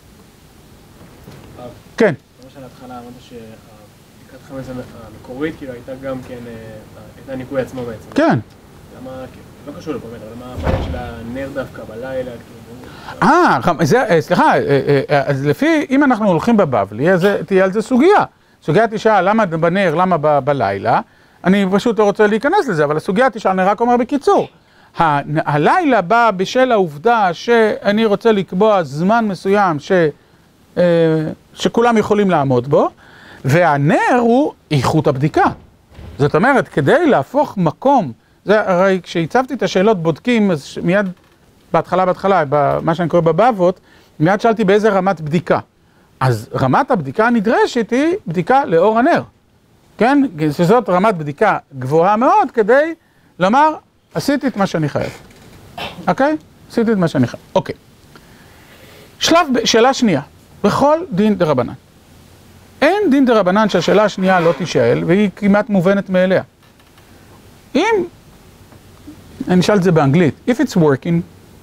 כן.
למשל, התחלה אמרת שבדיקת חמץ המקורית, כאילו הייתה גם כן, הייתה ניקוי עצמו בעצם.
כן.
למה, לא קשור לפה, אבל מה הבעיה של הנר דווקא בלילה?
אה, סליחה, אז לפי, אם אנחנו הולכים בבבלי, אז תהיה על זה סוגיה. סוגיה תשאל, למה בנר, למה בלילה? אני פשוט לא רוצה להיכנס לזה, אבל הסוגיה תשאל, אני רק אומר בקיצור. הלילה בא בשל העובדה שאני רוצה לקבוע זמן מסוים ש, שכולם יכולים לעמוד בו, והנר הוא איכות הבדיקה. זאת אומרת, כדי להפוך מקום, זה הרי כשהצבתי את השאלות בודקים, אז מיד בהתחלה, בהתחלה, במה שאני קורא בבבות, מיד שאלתי באיזה רמת בדיקה. אז רמת הבדיקה הנדרשת היא בדיקה לאור הנר. כן? שזאת רמת בדיקה גבוהה מאוד כדי לומר, עשיתי את מה שאני חייב. אוקיי? עשיתי את מה שאני חייב. אוקיי. שלב, שאלה שנייה. בכל דין דרבנן. אין דין דרבנן שהשאלה השנייה לא תישאל, והיא כמעט מובנת מאליה. אם, אני אשאל את זה באנגלית, if it's working,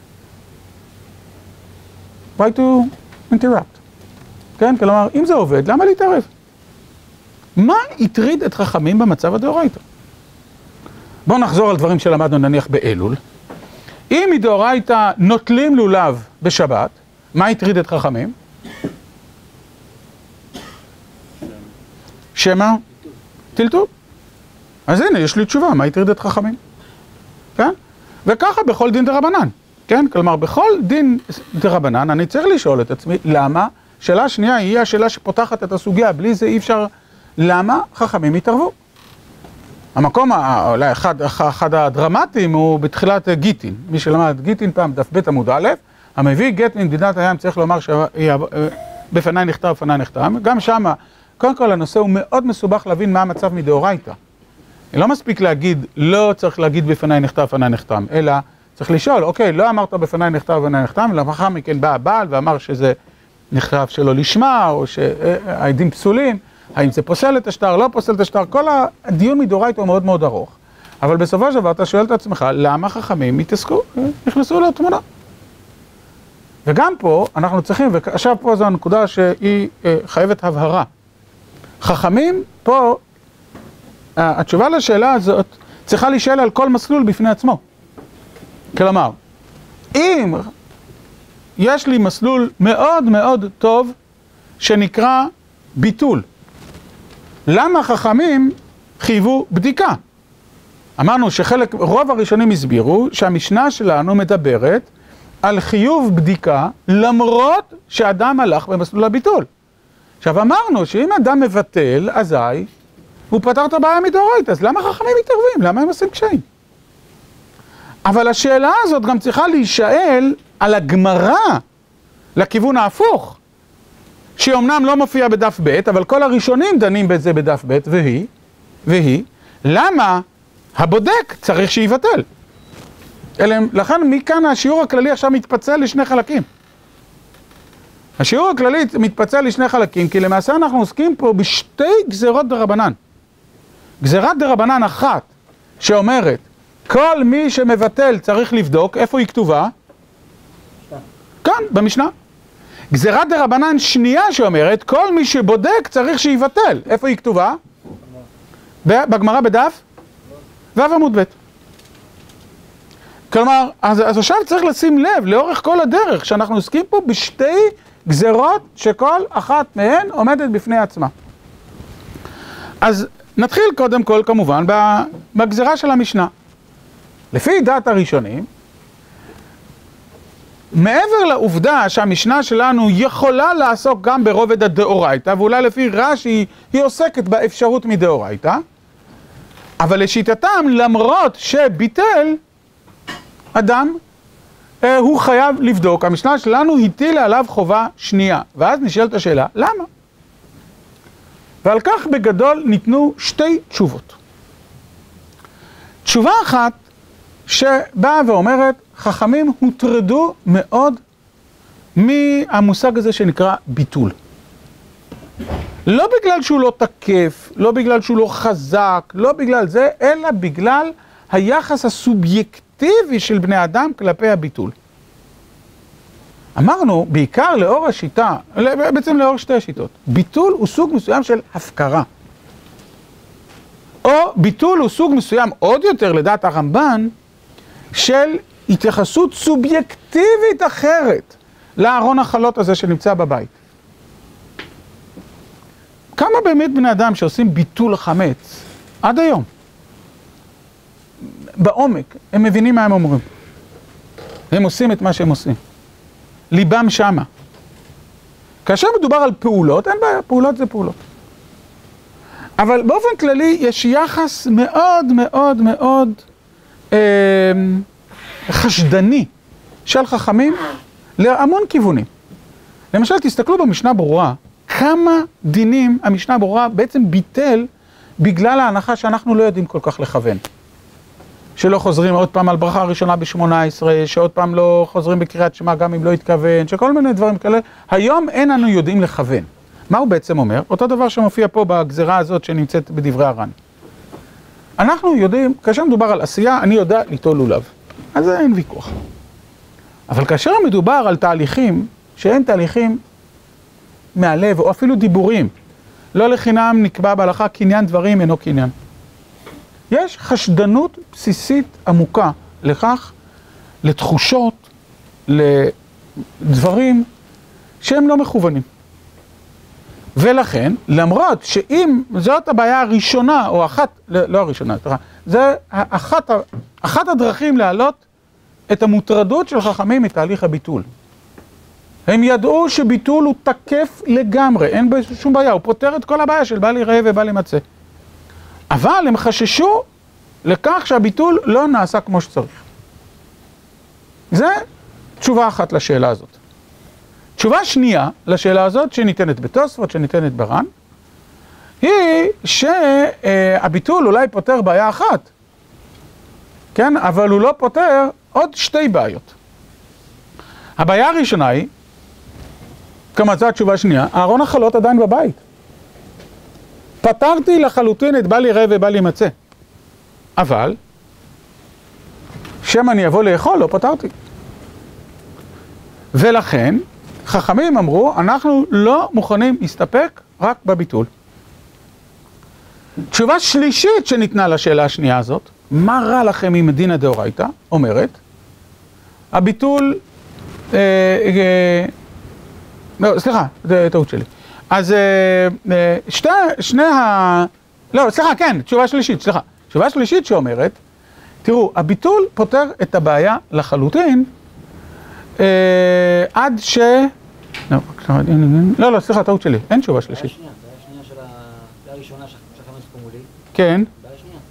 why to interrupt? כן? כלומר, אם זה עובד, למה להתערב? מה יטריד את חכמים במצב הדאורייתא? בואו נחזור על דברים שלמדנו נניח באלול. אם מדאורייתא נוטלים לולב בשבת, מה יטריד את חכמים? שמה? טלטול. אז הנה, יש לי תשובה, מה יטריד את חכמים? כן? וככה בכל דין דרבנן. כן? כלומר, בכל דין דרבנן אני צריך לשאול את עצמי, למה? שאלה שנייה היא השאלה שפותחת את הסוגיה, בלי זה אי אפשר, למה חכמים יתערבו? המקום, אולי אחד, אחד הדרמטיים הוא בתחילת גיטין. מי שלמד גיטין פעם, דף ב' עמוד א', המביא גט ממדינת הים צריך לומר שבפניי נכתב, בפניי נחתם. גם שמה, קודם כל הנושא הוא מאוד מסובך להבין מה המצב מדאורייתא. לא מספיק להגיד, לא צריך להגיד בפניי נכתב, בפניי נחתם, אלא צריך לשאול, אוקיי, לא אמרת בפניי נכתב, בפניי נחתם, לאחר מכן בא הבעל ואמר שזה נכתב שלא לשמה, או שהעדים פסולים, האם זה פוסל את השטר, לא פוסל את השטר, כל הדיון מדאורייתא הוא מאוד מאוד ארוך. אבל בסופו של דבר אתה שואל את עצמך, למה חכמים התעסקו, נכנסו לתמונה? וגם פה אנחנו צריכים, ועכשיו פה זו הנקודה שהיא חייבת הבהרה. חכמים פה, התשובה לשאלה הזאת צריכה להישאל על כל מסלול בפני עצמו. כלומר, אם יש לי מסלול מאוד מאוד טוב שנקרא ביטול, למה חכמים חייבו בדיקה? אמרנו שחלק, רוב הראשונים הסבירו שהמשנה שלנו מדברת על חיוב בדיקה למרות שאדם הלך במסלול הביטול. עכשיו אמרנו שאם אדם מבטל, אזי הוא פתר את הבעיה מדאורייתא, אז למה חכמים מתערבים? למה הם עושים קשיים? אבל השאלה הזאת גם צריכה להישאל על הגמרא לכיוון ההפוך, שהיא אמנם לא מופיעה בדף ב', אבל כל הראשונים דנים בזה בדף ב', והיא, והיא, למה הבודק צריך שיבטל? אלא, לכן מכאן השיעור הכללי עכשיו מתפצל לשני חלקים. השיעור הכללי מתפצל לשני חלקים, כי למעשה אנחנו עוסקים פה בשתי גזירות דרבנן. גזירת דרבנן אחת, שאומרת, כל מי שמבטל צריך לבדוק, איפה היא כתובה? כאן, במשנה. גזירת דרבנן שנייה שאומרת, כל מי שבודק צריך שיבטל. איפה היא כתובה? בגמרא בדף? ו' עמוד ב'. כלומר, אז, אז עכשיו צריך לשים לב, לאורך כל הדרך, שאנחנו עוסקים פה בשתי גזירות שכל אחת מהן עומדת בפני עצמה. אז נתחיל קודם כל, כמובן, בגזירה של המשנה. לפי דעת הראשונים, מעבר לעובדה שהמשנה שלנו יכולה לעסוק גם ברובד הדאורייתא, ואולי לפי רש"י היא עוסקת באפשרות מדאורייתא, אבל לשיטתם, למרות שביטל, אדם, אה, הוא חייב לבדוק. המשנה שלנו הטילה עליו חובה שנייה. ואז נשאלת השאלה, למה? ועל כך בגדול ניתנו שתי תשובות. תשובה אחת שבאה ואומרת, חכמים הוטרדו מאוד מהמושג הזה שנקרא ביטול. לא בגלל שהוא לא תקף, לא בגלל שהוא לא חזק, לא בגלל זה, אלא בגלל היחס הסובייקטיבי של בני אדם כלפי הביטול. אמרנו, בעיקר לאור השיטה, בעצם לאור שתי השיטות, ביטול הוא סוג מסוים של הפקרה. או ביטול הוא סוג מסוים, עוד יותר לדעת הרמב"ן, של התייחסות סובייקטיבית אחרת לארון החלות הזה שנמצא בבית. כמה באמת בני אדם שעושים ביטול חמץ עד היום? בעומק, הם מבינים מה הם אומרים. הם עושים את מה שהם עושים. ליבם שמה. כאשר מדובר על פעולות, אין בעיה, פעולות זה פעולות. אבל באופן כללי יש יחס מאוד מאוד מאוד אה, חשדני של חכמים להמון כיוונים. למשל, תסתכלו במשנה ברורה, כמה דינים המשנה ברורה בעצם ביטל בגלל ההנחה שאנחנו לא יודעים כל כך לכוון. שלא חוזרים עוד פעם על ברכה הראשונה ב-שמונה עשרה, שעוד פעם לא חוזרים בקריאת שמע גם אם לא התכוון, שכל מיני דברים כאלה. היום אין לנו יודעים לכוון. מה הוא בעצם אומר? אותו דבר שמופיע פה בגזרה הזאת שנמצאת בדברי הר"ן. אנחנו יודעים, כאשר מדובר על עשייה, אני יודע ליטול לולב. אז זה אין ויכוח. אבל כאשר מדובר על תהליכים, שאין תהליכים מהלב, או אפילו דיבורים, לא לחינם נקבע בהלכה קניין דברים אינו קניין. יש חשדנות בסיסית עמוקה לכך, לתחושות, לדברים שהם לא מכוונים. ולכן, למרות שאם זאת הבעיה הראשונה, או אחת, לא הראשונה, זה אחת, אחת הדרכים להעלות את המוטרדות של חכמים מתהליך הביטול. הם ידעו שביטול הוא תקף לגמרי, אין שום בעיה, הוא פותר את כל הבעיה של בל יראה ובל ימצא. אבל הם חששו לכך שהביטול לא נעשה כמו שצריך. זה תשובה אחת לשאלה הזאת. תשובה שנייה לשאלה הזאת, שניתנת בתוספות, שניתנת בר"ן, היא שהביטול אולי פותר בעיה אחת, כן? אבל הוא לא פותר עוד שתי בעיות. הבעיה הראשונה היא, כמה זו התשובה השנייה, ארון החלות עדיין בבית. פתרתי לחלוטין את בל יראה ובל ימצא. אבל, שם אני אבוא לאכול, לא פתרתי. ולכן, חכמים אמרו, אנחנו לא מוכנים להסתפק רק בביטול. תשובה שלישית שניתנה לשאלה השנייה הזאת, מה רע לכם עם דינא דאורייתא, אומרת, הביטול, אה, אה, לא, סליחה, זה טעות שלי. אז אה, שתי, שני ה... לא, סליחה, כן, תשובה שלישית, סליחה. תשובה שלישית שאומרת, תראו, הביטול פותר את הבעיה לחלוטין, אה, עד ש... לא, לא, לא, סליחה, טעות שלי, אין תשובה שלישית.
בעיה שנייה, בעיה שנייה של הבעיה הראשונה שחמש פה מולי.
כן.
בעיה שנייה.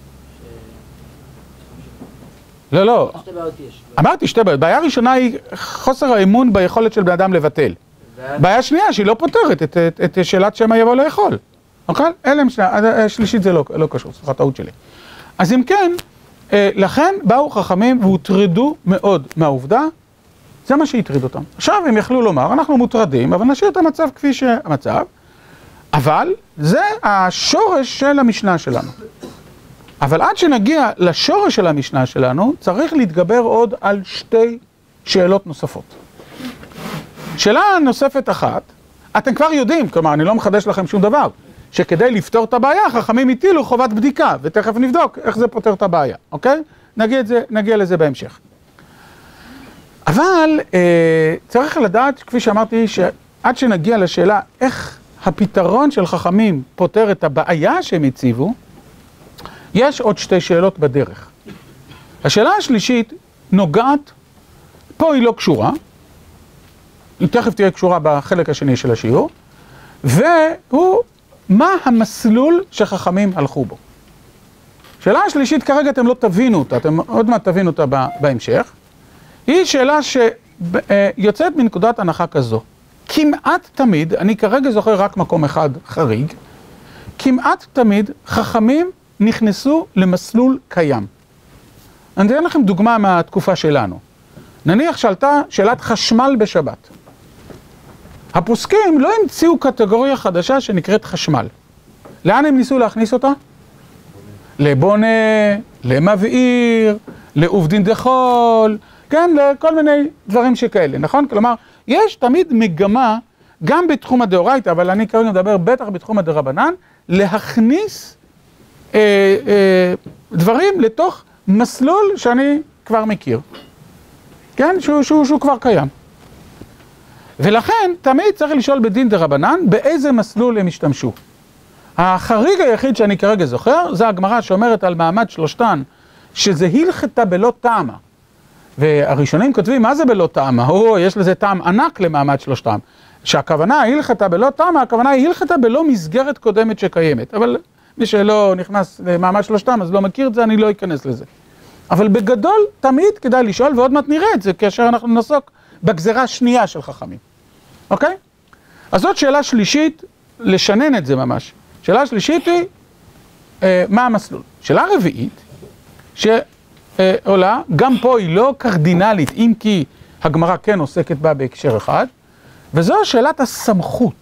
לא, לא.
שתי בעיות יש.
אמרתי שתי בעיות. בעיה ראשונה היא חוסר האמון ביכולת של בן אדם לבטל. בעיה שנייה שהיא לא פותרת את, את, את שאלת שמא יבוא לאכול. אוקיי? אלם שנייה, שלישית זה לא, לא קשור, סליחה, טעות שלי. אז אם כן, לכן באו חכמים והוטרדו מאוד מהעובדה, זה מה שהטריד אותם. עכשיו הם יכלו לומר, אנחנו מוטרדים, אבל נשאיר את המצב כפי שהמצב, אבל זה השורש של המשנה שלנו. אבל עד שנגיע לשורש של המשנה שלנו, צריך להתגבר עוד על שתי שאלות נוספות. שאלה נוספת אחת, אתם כבר יודעים, כלומר אני לא מחדש לכם שום דבר, שכדי לפתור את הבעיה, חכמים הטילו חובת בדיקה, ותכף נבדוק איך זה פותר את הבעיה, אוקיי? נגיע, את זה, נגיע לזה בהמשך. אבל אה, צריך לדעת, כפי שאמרתי, שעד שנגיע לשאלה איך הפתרון של חכמים פותר את הבעיה שהם הציבו, יש עוד שתי שאלות בדרך. השאלה השלישית נוגעת, פה היא לא קשורה, היא תכף תהיה קשורה בחלק השני של השיעור, והוא מה המסלול שחכמים הלכו בו. שאלה השלישית כרגע אתם לא תבינו אותה, אתם עוד מעט תבינו אותה בהמשך, היא שאלה שיוצאת מנקודת הנחה כזו. כמעט תמיד, אני כרגע זוכר רק מקום אחד חריג, כמעט תמיד חכמים נכנסו למסלול קיים. אני אתן לכם דוגמה מהתקופה שלנו. נניח שעלתה שאלת חשמל בשבת. הפוסקים לא המציאו קטגוריה חדשה שנקראת חשמל. לאן הם ניסו להכניס אותה? לבונה, למבעיר, לעובדין דחול, כן, לכל מיני דברים שכאלה, נכון? כלומר, יש תמיד מגמה, גם בתחום הדאורייתא, אבל אני כרגע מדבר בטח בתחום הדרבנן, להכניס אה, אה, דברים לתוך מסלול שאני כבר מכיר. כן? שהוא, שהוא, שהוא כבר קיים. ולכן, תמיד צריך לשאול בדין דרבנן, באיזה מסלול הם השתמשו. החריג היחיד שאני כרגע זוכר, זה הגמרא שאומרת על מעמד שלושתן, שזה הלכתה בלא טעמה. והראשונים כותבים, מה זה בלא טעמה? או, יש לזה טעם ענק למעמד שלושתם. שהכוונה הלכתה בלא טעמה, הכוונה היא הלכתה בלא מסגרת קודמת שקיימת. אבל מי שלא נכנס למעמד שלושתם, אז לא מכיר את זה, אני לא אכנס לזה. אבל בגדול, תמיד כדאי לשאול, ועוד מעט נראה את זה, כאשר אנחנו נעסוק בגזרה השנייה של חכמים. אוקיי? אז זאת שאלה שלישית, לשנן את זה ממש. שאלה שלישית היא, אה, מה המסלול? שאלה רביעית, שעולה, גם פה היא לא קרדינלית, אם כי הגמרא כן עוסקת בה בהקשר אחד, וזו שאלת הסמכות.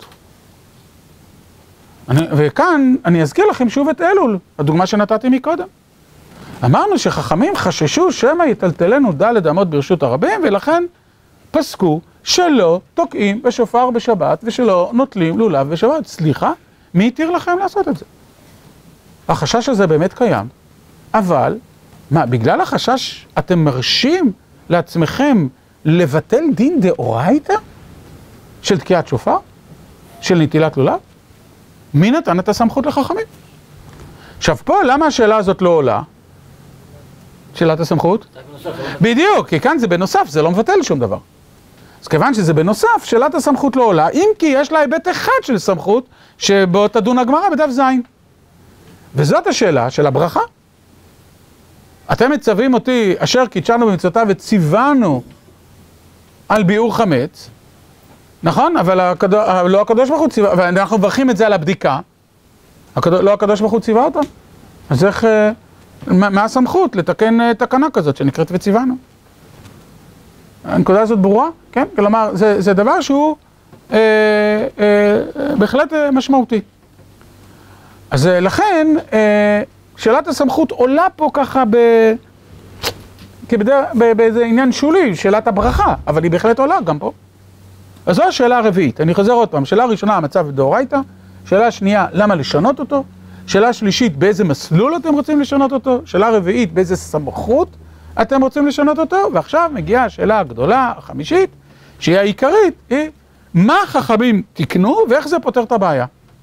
אני, וכאן אני אזכיר לכם שוב את אלול, הדוגמה שנתתי מקודם. אמרנו שחכמים חששו שמא יטלטלנו ד' אמות ברשות הרבים, ולכן פסקו שלא תוקעים בשופר בשבת ושלא נוטלים לולב בשבת. סליחה, מי התיר לכם לעשות את זה? החשש הזה באמת קיים, אבל מה, בגלל החשש אתם מרשים לעצמכם לבטל דין דאורייתא של תקיעת שופר? של נטילת לולב? מי נתן את הסמכות לחכמים? עכשיו פה, למה השאלה הזאת לא עולה? שאלת הסמכות? בדיוק, כי כאן זה בנוסף, זה לא מבטל שום דבר. אז כיוון שזה בנוסף, שאלת הסמכות לא עולה, אם כי יש לה היבט אחד של סמכות, שבו תדון הגמרא בדף זין. וזאת השאלה של הברכה. אתם מצווים אותי, אשר קידשנו במצוותיו וציוונו על ביעור חמץ, נכון? אבל הקדוש, לא הקדוש ברוך הוא ציווה, ואנחנו מברכים את זה על הבדיקה, הקדוש, לא הקדוש ברוך הוא ציווה אותם. אז איך, מה, מה הסמכות לתקן תקנה כזאת שנקראת וציוונו? הנקודה הזאת ברורה, כן? כלומר, זה, זה דבר שהוא אה, אה, בהחלט משמעותי. אז לכן, אה, שאלת הסמכות עולה פה ככה ב... כבדר... ב... באיזה עניין שולי, שאלת הברכה, אבל היא בהחלט עולה גם פה. אז זו השאלה הרביעית, אני חוזר עוד פעם, שאלה ראשונה, המצב דאורייתא, שאלה שנייה, למה לשנות אותו? שאלה שלישית, באיזה מסלול אתם רוצים לשנות אותו? שאלה רביעית, באיזה סמכות אתם רוצים לשנות אותו? ועכשיו מגיעה השאלה הגדולה, החמישית, שהיא העיקרית, היא מה חכמים תקנו ואיך זה פותר את הבעיה.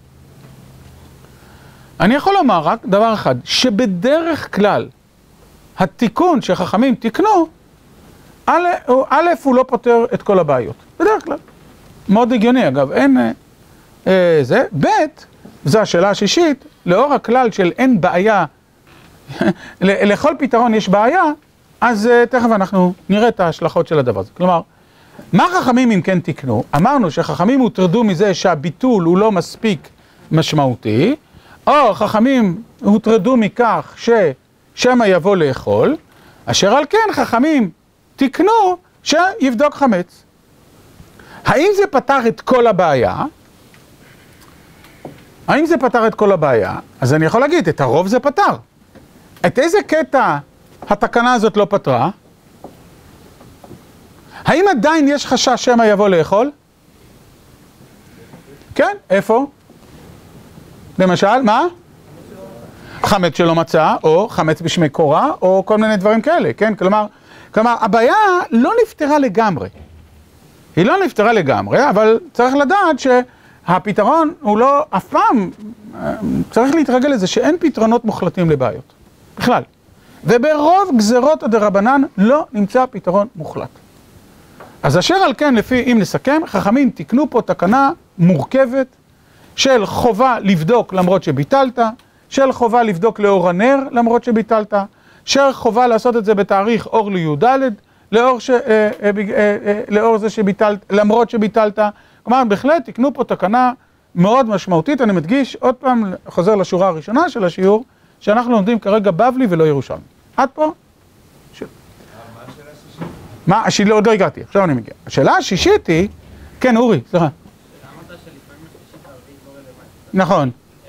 אני יכול לומר רק דבר אחד, שבדרך כלל התיקון שחכמים תקנו, א', א', הוא לא פותר את כל הבעיות, בדרך כלל. מאוד הגיוני אגב, אין אה, זה. ב', זו השאלה השישית, לאור הכלל של אין בעיה, לכל פתרון יש בעיה, אז אה, תכף אנחנו נראה את ההשלכות של הדבר הזה. כלומר, מה חכמים אם כן תקנו? אמרנו שחכמים הוטרדו מזה שהביטול הוא לא מספיק משמעותי, או חכמים הוטרדו מכך ששמא יבוא לאכול, אשר על כן חכמים תקנו שיבדוק חמץ. האם זה פתר את כל הבעיה? האם זה פתר את כל הבעיה? אז אני יכול להגיד, את הרוב זה פתר. את איזה קטע התקנה הזאת לא פתרה? האם עדיין יש חשש שמא יבוא לאכול? כן, איפה? למשל, מה? חמץ שלא מצא, או חמץ בשמי קורה, או כל מיני דברים כאלה, כן? כלומר, כלומר, הבעיה לא נפתרה לגמרי. היא לא נפתרה לגמרי, אבל צריך לדעת שהפתרון הוא לא, אף פעם, צריך להתרגל לזה שאין פתרונות מוחלטים לבעיות. בכלל. וברוב גזרות הדרבנן לא נמצא פתרון מוחלט. אז אשר על כן, לפי, אם נסכם, חכמים תקנו פה תקנה מורכבת, של חובה לבדוק למרות שביטלת, של חובה לבדוק לאור הנר למרות שביטלת, של חובה לעשות את זה בתאריך אור לי"ד, לאור, ש, אה, אה, אה, אה, לאור זה שביטלת, למרות שביטלת. כלומר, בהחלט תקנו פה תקנה מאוד משמעותית, אני מדגיש, עוד פעם חוזר לשורה הראשונה של השיעור, שאנחנו לומדים כרגע בבלי ולא ירושלמי. עד פה? ש... מה השאלה השישית? מה? השאלה עוד לא הגעתי, עכשיו אני מגיע. השאלה השישית היא, כן אורי, סליחה. נכון.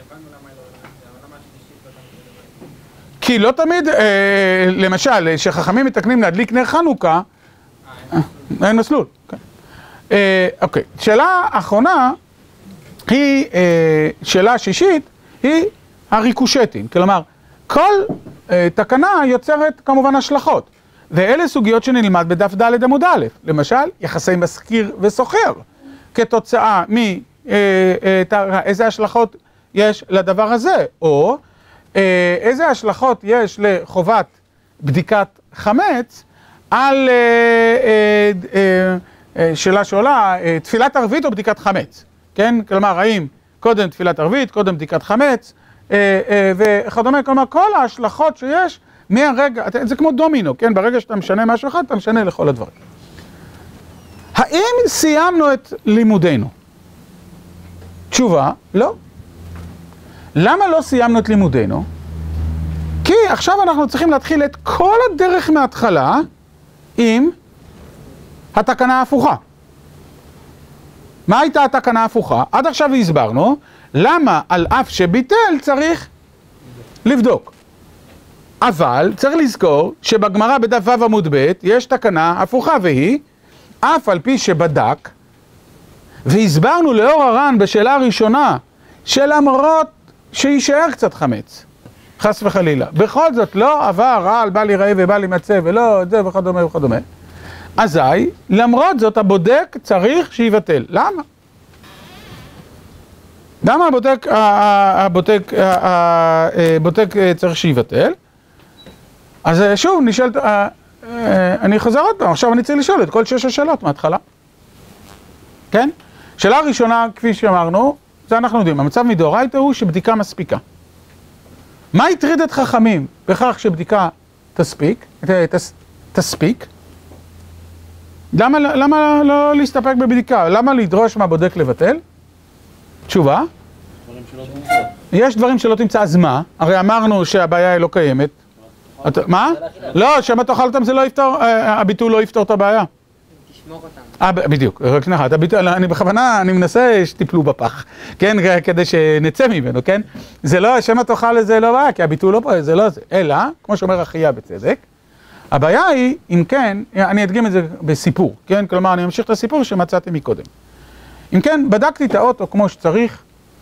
כי לא תמיד, אה, למשל, שחכמים מתקנים להדליק נר חנוכה, אה, אין מסלול. כן. אה, אוקיי, שאלה אחרונה, היא, אה, שאלה שישית, היא הריקושטים. כלומר, כל אה, תקנה יוצרת כמובן השלכות. ואלה סוגיות שנלמד בדף ד' עמוד א', למשל, יחסי משכיר וסוחר, כתוצאה מ... אה, אה, איזה השלכות יש לדבר הזה, או אה, איזה השלכות יש לחובת בדיקת חמץ על אה, אה, אה, אה, שאלה שעולה, אה, תפילת ערבית או בדיקת חמץ, כן? כלומר, האם קודם תפילת ערבית, קודם בדיקת חמץ, אה, אה, וכדומה, כלומר, כל ההשלכות שיש מהרגע, זה כמו דומינו, כן? ברגע שאתה משנה משהו אחד, אתה משנה לכל הדברים. האם סיימנו את לימודינו? תשובה, לא. למה לא סיימנו את לימודינו? כי עכשיו אנחנו צריכים להתחיל את כל הדרך מההתחלה עם התקנה ההפוכה. מה הייתה התקנה ההפוכה? עד עכשיו הסברנו למה על אף שביטל צריך לבדוק. אבל צריך לזכור שבגמרא בדף ו' עמוד ב' יש תקנה הפוכה, והיא אף על פי שבדק, והסברנו לאור הר"ן בשאלה הראשונה שלמרות שישאר קצת חמץ, חס וחלילה, בכל זאת לא עבר רעל בל ייראה ובל יימצא ולא את זה וכדומה וכדומה, אזי למרות זאת הבודק צריך שיבטל. למה? למה הבודק, הבודק, הבודק צריך שיבטל? אז שוב נשאלת, אני חוזר עוד פעם, עכשיו אני צריך לשאול את כל שש השאלות מההתחלה. כן? שאלה ראשונה, כפי שאמרנו, זה אנחנו יודעים, המצב מדאורייתא הוא שבדיקה מספיקה. מה יטריד את חכמים בכך שבדיקה תספיק, תס, תספיק? למה, למה לא להסתפק בבדיקה? למה לדרוש מהבודק לבטל? תשובה?
דברים שלא תמצא.
יש דברים שלא תמצא, אז מה? הרי אמרנו שהבעיה היא לא קיימת. מה? לא, שמה תאכל אותם זה לא יפתור, הביטול לא יפתור את הבעיה.
תשמור אותם.
אה, בדיוק, רק נחת, אני בכוונה, אני מנסה שתיפלו בפח, כן, כדי שנצא ממנו, כן? זה לא, שמה תאכל זה לא בעיה, כי הביטול לא פה, זה לא זה, אלא, כמו שאומר אחיה בצדק, הבעיה היא, אם כן, אני אדגים את זה בסיפור, כן? כלומר, אני אמשיך את הסיפור שמצאתי מקודם. אם כן, בדקתי את האוטו כמו שצריך,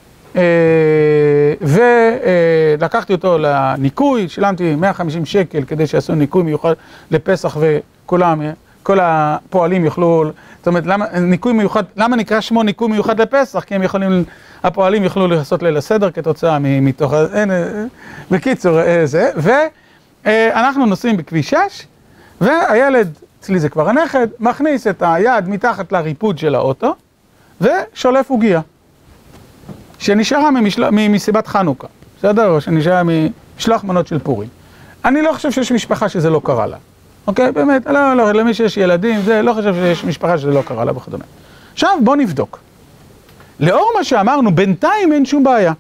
ולקחתי אותו לניקוי, שילמתי מאה וחמישים שקל כדי שיעשו ניקוי מיוחד לפסח וכולם, כל הפועלים יוכלו, זאת אומרת, למה, ניקוי מיוחד, למה נקרא שמו ניקוי מיוחד לפסח? כי הם יכולים, הפועלים יוכלו לעשות ליל הסדר כתוצאה מתוך, אין, בקיצור, זה, ואנחנו נוסעים בכביש שש, והילד, אצלי זה כבר הנכד, מכניס את היד מתחת לריפוד של האוטו, ושולף עוגיה. שנשארה ממשל... מסיבת חנוכה, בסדר? או שנשארה משלוח מנות של פורים. אני לא חושב שיש משפחה שזה לא קרה לה. אוקיי? באמת, לא, לא, למי שיש ילדים, זה לא חושב שיש משפחה שזה לא קרה לה וכדומה. עכשיו בוא נבדוק. לאור מה שאמרנו, בינתיים אין שום בעיה.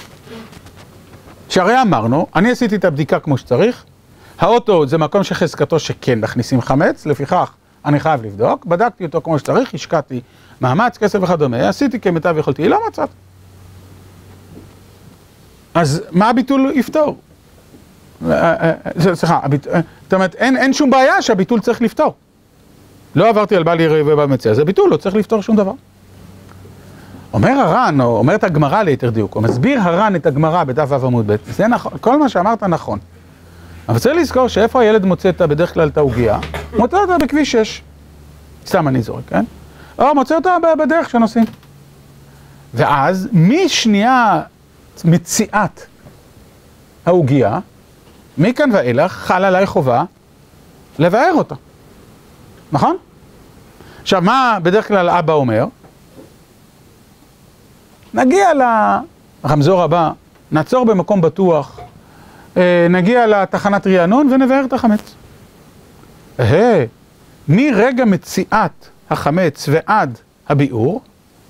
שהרי אמרנו, אני עשיתי את הבדיקה כמו שצריך, האוטו זה מקום שחזקתו שכן מכניסים חמץ, לפיכך אני חייב לבדוק, בדקתי אותו כמו שצריך, השקעתי מאמץ, כסף וכדומה, עשיתי כמיטב יכולתי, לא מצאת. אז מה הביטול יפתור? סליחה, זאת אומרת, אין שום בעיה שהביטול צריך לפתור. לא עברתי על בל ייראה ובל יימצא, אז הביטול לא צריך לפתור שום דבר. אומר הר"ן, או אומרת הגמרא ליתר דיוק, או מסביר הר"ן את הגמרא בדף ו' עמוד ב', זה נכון, כל מה שאמרת נכון. אבל צריך לזכור שאיפה הילד מוצא את בדרך כלל את העוגיה, מוצא אותה בכביש שש. סתם אני זורק, כן? או מוצא אותה בדרך שנוסעים. ואז משנייה מציאת העוגיה, מכאן ואילך חל עליי חובה לבאר אותה. נכון? עכשיו, מה בדרך כלל אבא אומר? נגיע לרמזור הבא, נעצור במקום בטוח, נגיע לתחנת רענון ונבאר את החמץ. אה, מרגע מציאת החמץ ועד הביאור,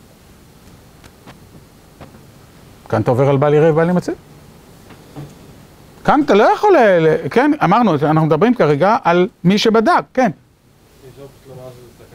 כאן אתה עובר על בל ייראה ובל יימצא. כאן אתה לא יכול, כן, אמרנו, אנחנו מדברים כרגע על מי שבדק, כן.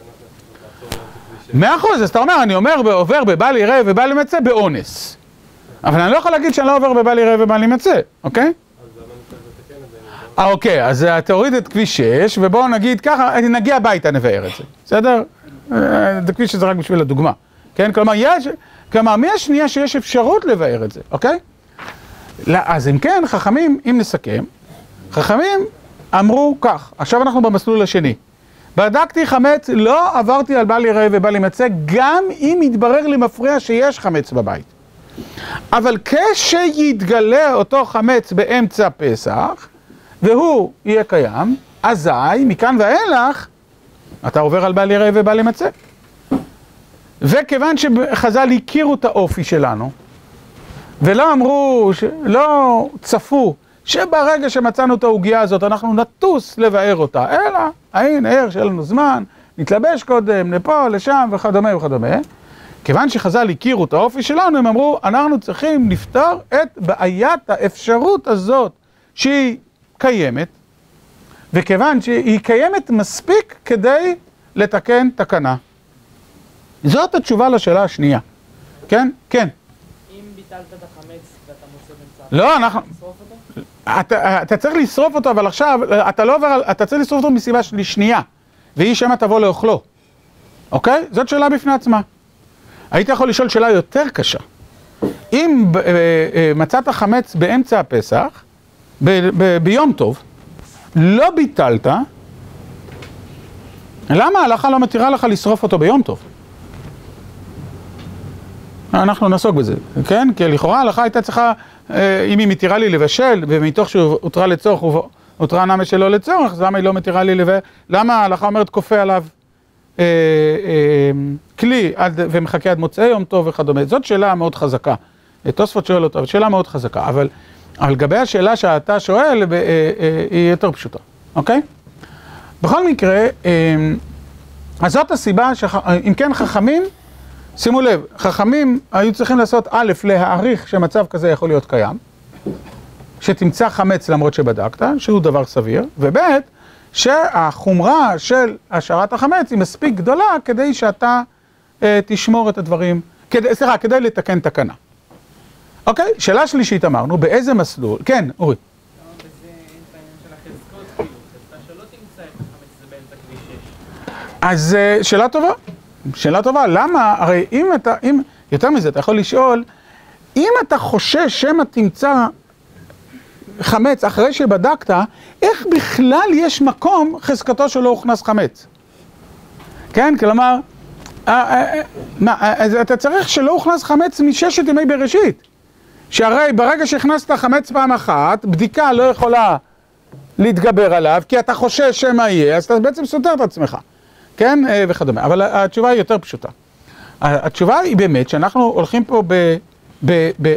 מאה אחוז, אז אתה אומר, אני אומר, עובר בבל ייראה ובל יימצא באונס. אבל אני לא יכול להגיד שאני לא עובר בבל יראה ובל ימצא, אוקיי?
אז למה אני צריך לתקן את זה?
אה, אוקיי, אז תוריד את כביש שש, ובואו נגיד ככה, נגיע הביתה נבאר את זה, בסדר? זה כביש שזה רק בשביל הדוגמה, כן? כלומר, יש, כלומר, מהשנייה שיש אפשרות לבאר את זה, אוקיי? אז אם כן, חכמים, אם נסכם, חכמים אמרו כך, עכשיו אנחנו במסלול השני. בדקתי חמץ, לא עברתי על בל יראה ובל ימצא, גם אם יתברר לי מפריע שיש חמץ בבית. אבל כשיתגלה אותו חמץ באמצע פסח, והוא יהיה קיים, אזי, מכאן ואילך, אתה עובר על בל יראה ובל ימצא. וכיוון שחז"ל הכירו את האופי שלנו, ולא אמרו, לא צפו, שברגע שמצאנו את העוגיה הזאת, אנחנו נטוס לבאר אותה, אלא, הנה, ער שיהיה לנו זמן, נתלבש קודם, לפה, לשם, וכדומה וכדומה. כיוון שחז"ל הכירו את האופי שלנו, הם אמרו, אנחנו צריכים לפתור את בעיית האפשרות הזאת שהיא קיימת, וכיוון שהיא קיימת מספיק כדי לתקן תקנה. זאת התשובה לשאלה השנייה. כן? כן.
אם ביטלת את החמץ ואתה מוצא במצב...
לא, אנחנו...
לשרוף אותו?
אתה, אתה צריך לשרוף אותו, אבל עכשיו, אתה לא עובר, אתה צריך לשרוף אותו מסיבה שנייה, והיא שמא תבוא לאוכלו. אוקיי? זאת שאלה בפני עצמה. היית יכול לשאול שאלה יותר קשה. אם מצאת חמץ באמצע הפסח, ב, ב, ביום טוב, לא ביטלת, למה ההלכה לא מתירה לך לשרוף אותו ביום טוב? אנחנו נעסוק בזה, כן? כי לכאורה ההלכה הייתה צריכה, אם היא מתירה לי לבשל, ומתוך שהותרה לצורך, הותרה נמה שלא לצורך, אז למה היא לא מתירה לי לבשל? למה ההלכה אומרת כופה עליו אה, אה, כלי עד, ומחכה עד מוצאי יום טוב וכדומה? זאת שאלה מאוד חזקה. תוספות שואל אותה, שאלה מאוד חזקה, אבל על גבי השאלה שאתה שואל, אה, אה, היא יותר פשוטה, אוקיי? בכל מקרה, אה, אז זאת הסיבה, אם כן חכמים, שימו לב, חכמים היו צריכים לעשות א', להעריך שמצב כזה יכול להיות קיים, שתמצא חמץ למרות שבדקת, שהוא דבר סביר, וב', שהחומרה של השארת החמץ היא מספיק גדולה כדי שאתה אה, תשמור את הדברים, כדי, סליחה, כדי לתקן תקנה. אוקיי? שאלה שלישית אמרנו, באיזה מסלול? כן, אורי.
בזה אין את העניין של החזקות, כאילו, חזקה שלא תמצא את החמץ הזה באמצע כביש שש.
אז אה, שאלה טובה. שאלה טובה, למה? הרי אם אתה, אם, יותר מזה, אתה יכול לשאול, אם אתה חושש שמא תמצא חמץ אחרי שבדקת, איך בכלל יש מקום חזקתו שלא הוכנס חמץ? כן, כלומר, מה, אז אתה צריך שלא הוכנס חמץ מששת ימי בראשית. שהרי ברגע שהכנסת חמץ פעם אחת, בדיקה לא יכולה להתגבר עליו, כי אתה חושש שמא יהיה, אז אתה בעצם סותר את עצמך. כן, וכדומה. אבל התשובה היא יותר פשוטה. התשובה היא באמת שאנחנו הולכים פה ב... ב... ב...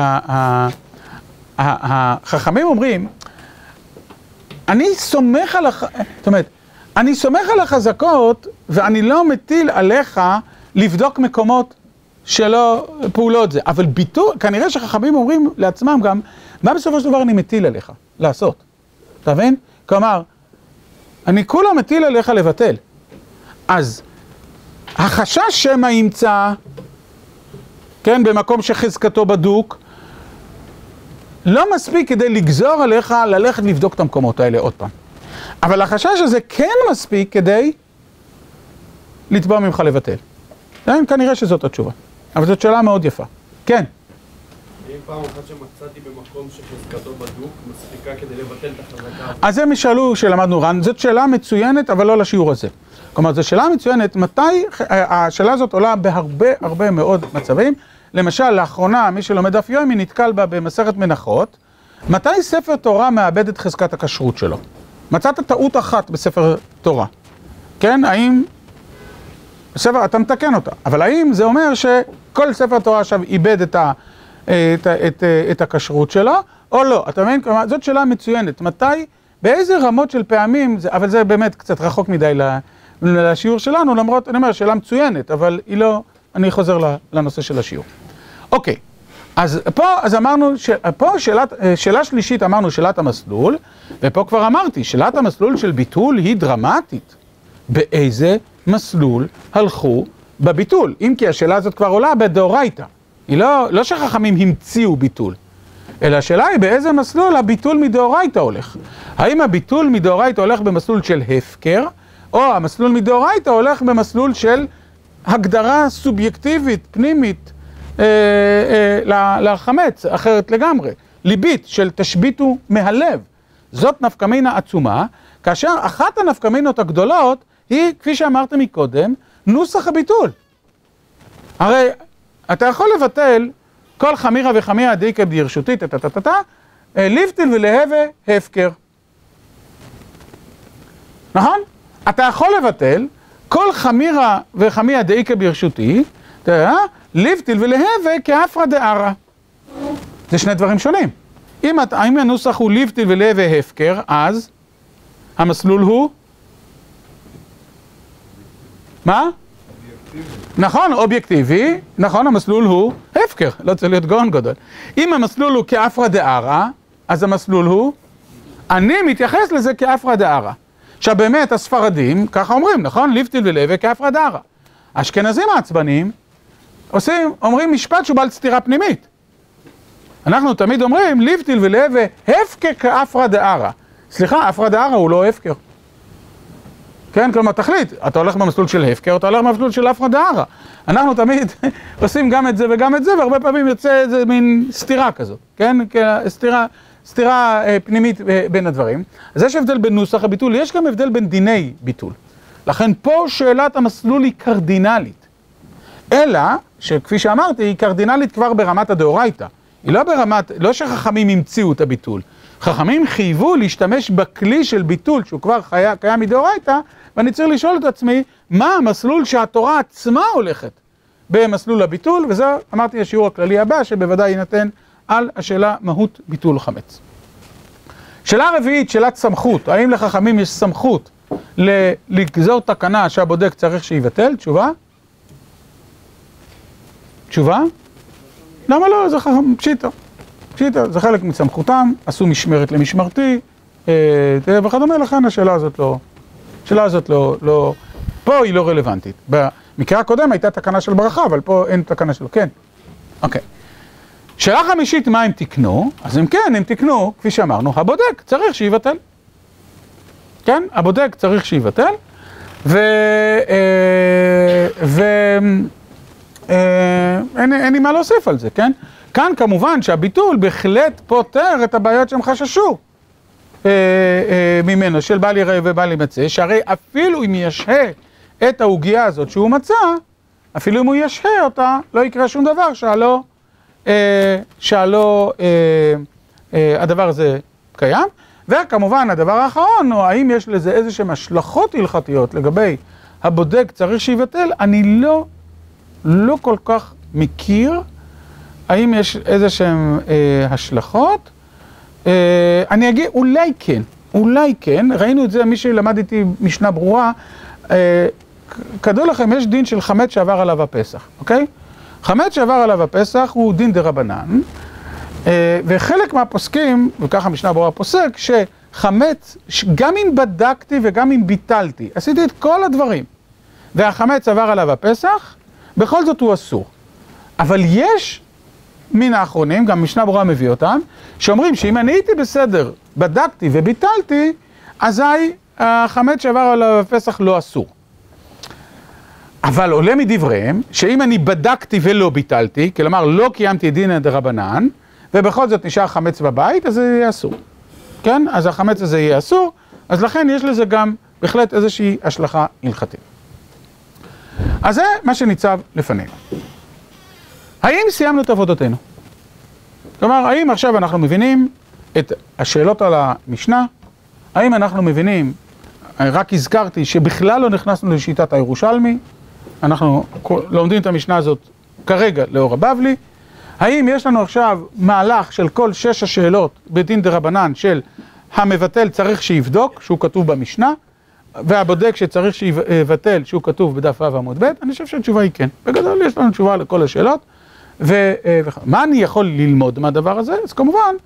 החכמים אומרים, אני סומך על הח... זאת אומרת, אני סומך על החזקות, ואני לא מטיל עליך לבדוק מקומות שלא פעולות זה. אבל ביטול, כנראה שחכמים אומרים לעצמם גם, מה בסופו של דבר אני מטיל עליך לעשות? אתה מבין? כלומר, אני כולה מטיל עליך לבטל. אז החשש שמא ימצא, כן, במקום שחזקתו בדוק, לא מספיק כדי לגזור עליך ללכת לבדוק את המקומות האלה עוד פעם. אבל החשש הזה כן מספיק כדי לתבוע ממך לבטל. כן, כנראה שזאת התשובה. אבל זאת שאלה מאוד יפה. כן.
אם פעם אחת שמצאתי במקום שחזקתו בדוק, מספיקה כדי לבטל את החזקה.
אז הם שאלו שלמדנו רן, זאת שאלה מצוינת, אבל לא לשיעור הזה. כלומר, זו שאלה מצוינת, מתי השאלה הזאת עולה בהרבה הרבה מאוד מצבים. למשל, לאחרונה, מי שלומד דף יומי נתקל בה במסכת מנחות, מתי ספר תורה מאבד את חזקת הכשרות שלו? מצאת טעות אחת בספר תורה. כן, האם... בספר, אתה מתקן אותה, אבל האם זה אומר שכל ספר תורה עכשיו איבד את, ה, את, את, את הכשרות שלו, או לא? אתה מבין? כלומר, זאת שאלה מצוינת. מתי, באיזה רמות של פעמים, זה, אבל זה באמת קצת רחוק מדי לשיעור שלנו, למרות, אני אומר, שאלה מצוינת, אבל היא לא, אני חוזר לנושא של השיעור. אוקיי, אז פה, אז אמרנו, פה שאלת, שאלה שלישית אמרנו שאלת המסלול, ופה כבר אמרתי, שאלת המסלול של ביטול היא דרמטית. באיזה מסלול הלכו בביטול? אם כי השאלה הזאת כבר עולה בדאורייתא, היא לא, לא שחכמים המציאו ביטול, אלא השאלה היא באיזה מסלול הביטול מדאורייתא הולך. האם הביטול מדאורייתא הולך במסלול של הפקר, או המסלול מדאורייתא הולך במסלול של הגדרה סובייקטיבית, פנימית, אה, אה, לחמץ, אחרת לגמרי, ליבית של תשביטו מהלב. זאת נפקמינה עצומה, כאשר אחת הנפקמינות הגדולות היא, כפי שאמרתם מקודם, נוסח הביטול. הרי אתה יכול לבטל כל חמירה וחמירה דאיקא ברשותי, טטטטטה, ליבטיל ולהווה הפקר. נכון? אתה יכול לבטל כל חמירה וחמירה דאיקא ברשותי, ליבטיל ולהווה כאפרא דארעא. זה שני דברים שונים. אם, אם הנוסח הוא ליבטיל ולהווה הפקר, אז המסלול הוא? מה? נכון, אובייקטיבי, נכון, המסלול הוא הפקר, לא צריך להיות גאון גדול. אם המסלול הוא כאפרא דארעא, אז המסלול הוא, אני מתייחס לזה כאפרא דארעא. עכשיו באמת הספרדים, ככה אומרים, נכון? ליבטיל ולהווה כאפרא דארעא. האשכנזים העצבנים עושים, אומרים משפט שהוא בעל סתירה פנימית. אנחנו תמיד אומרים, ליבטיל ולהווה הפקר כאפרא דארעא. סליחה, אפרא דארעא הוא לא הפקר. כן, כלומר, תחליט, אתה הולך במסלול של הפקר, אתה הולך במסלול של אפרא דארעא. אנחנו תמיד עושים גם את זה וגם את זה, והרבה פעמים יוצא איזה מין סתירה כזאת, כן? סתירה, סתירה פנימית בין הדברים. אז יש הבדל בין נוסח הביטול, יש גם הבדל בין דיני ביטול. לכן פה שאלת המסלול היא קרדינלית. אלא, שכפי שאמרתי, היא קרדינלית כבר ברמת הדאורייתא. היא לא ברמת, לא שחכמים המציאו את הביטול. חכמים חייבו להשתמש בכלי של ביטול, שהוא כבר חיה, קיים מדאורייתא, ואני צריך לשאול את עצמי, מה המסלול שהתורה עצמה הולכת במסלול הביטול, וזה אמרתי השיעור הכללי הבא, שבוודאי יינתן על השאלה מהות ביטול חמץ. שאלה רביעית, שאלת סמכות. האם לחכמים יש סמכות לגזור תקנה שהבודק צריך שיבטל? תשובה? תשובה? למה לא? זה חכם, פשיטה. פשיטה, זה חלק מסמכותם, עשו משמרת למשמרתי, וכדומה, לכן השאלה הזאת לא, השאלה הזאת לא, לא, פה היא לא רלוונטית. במקרה הקודם הייתה תקנה של ברכה, אבל פה אין תקנה שלו, כן. אוקיי. שאלה חמישית, מה הם תקנו? אז אם כן, הם תקנו, כפי שאמרנו, הבודק צריך שיבטל. כן? הבודק צריך שיבטל, ו... ו... אין, אין לי מה להוסיף על זה, כן? כאן כמובן שהביטול בהחלט פותר את הבעיות שהם חששו אה, אה, ממנו, של בל יראה ובל ימצא, שהרי אפילו אם ישהה את ההוגיה הזאת שהוא מצא, אפילו אם הוא ישהה אותה, לא יקרה שום דבר שהלא, אה, שהלא אה, אה, הדבר הזה קיים. וכמובן הדבר האחרון הוא האם יש לזה איזה שהן השלכות הלכתיות לגבי הבודק צריך שיבטל, אני לא, לא כל כך מכיר האם יש איזה שהן אה, השלכות. אה, אני אגיד אולי כן, אולי כן, ראינו את זה, מי שלמד איתי משנה ברורה, אה, כדאי לכם, יש דין של חמץ שעבר עליו הפסח, אוקיי? חמץ שעבר עליו הפסח הוא דין דרבנן, אה, וחלק מהפוסקים, וככה משנה ברורה פוסק, שחמץ, גם אם בדקתי וגם אם ביטלתי, עשיתי את כל הדברים, והחמץ עבר עליו הפסח, בכל זאת הוא אסור. אבל יש מן האחרונים, גם משנה ברורה מביא אותם, שאומרים שאם אני הייתי בסדר, בדקתי וביטלתי, אזי החמץ שעבר עליו הפסח לא אסור. אבל עולה מדבריהם, שאם אני בדקתי ולא ביטלתי, כלומר לא קיימתי דין דרבנן, ובכל זאת נשאר חמץ בבית, אז זה יהיה אסור. כן? אז החמץ הזה יהיה אסור, אז לכן יש לזה גם בהחלט איזושהי השלכה הלכתית. אז זה מה שניצב לפנינו. האם סיימנו את עבודתנו? כלומר, האם עכשיו אנחנו מבינים את השאלות על המשנה? האם אנחנו מבינים, רק הזכרתי שבכלל לא נכנסנו לשיטת הירושלמי, אנחנו לומדים את המשנה הזאת כרגע לאור הבבלי. האם יש לנו עכשיו מהלך של כל שש השאלות בדין דרבנן של המבטל צריך שיבדוק, שהוא כתוב במשנה, והבודק שצריך שיבטל, שהוא כתוב בדף ו' עמוד ב'? אני חושב שהתשובה היא כן. בגדול יש לנו תשובה לכל השאלות. ומה אני יכול ללמוד מהדבר הזה? אז כמובן,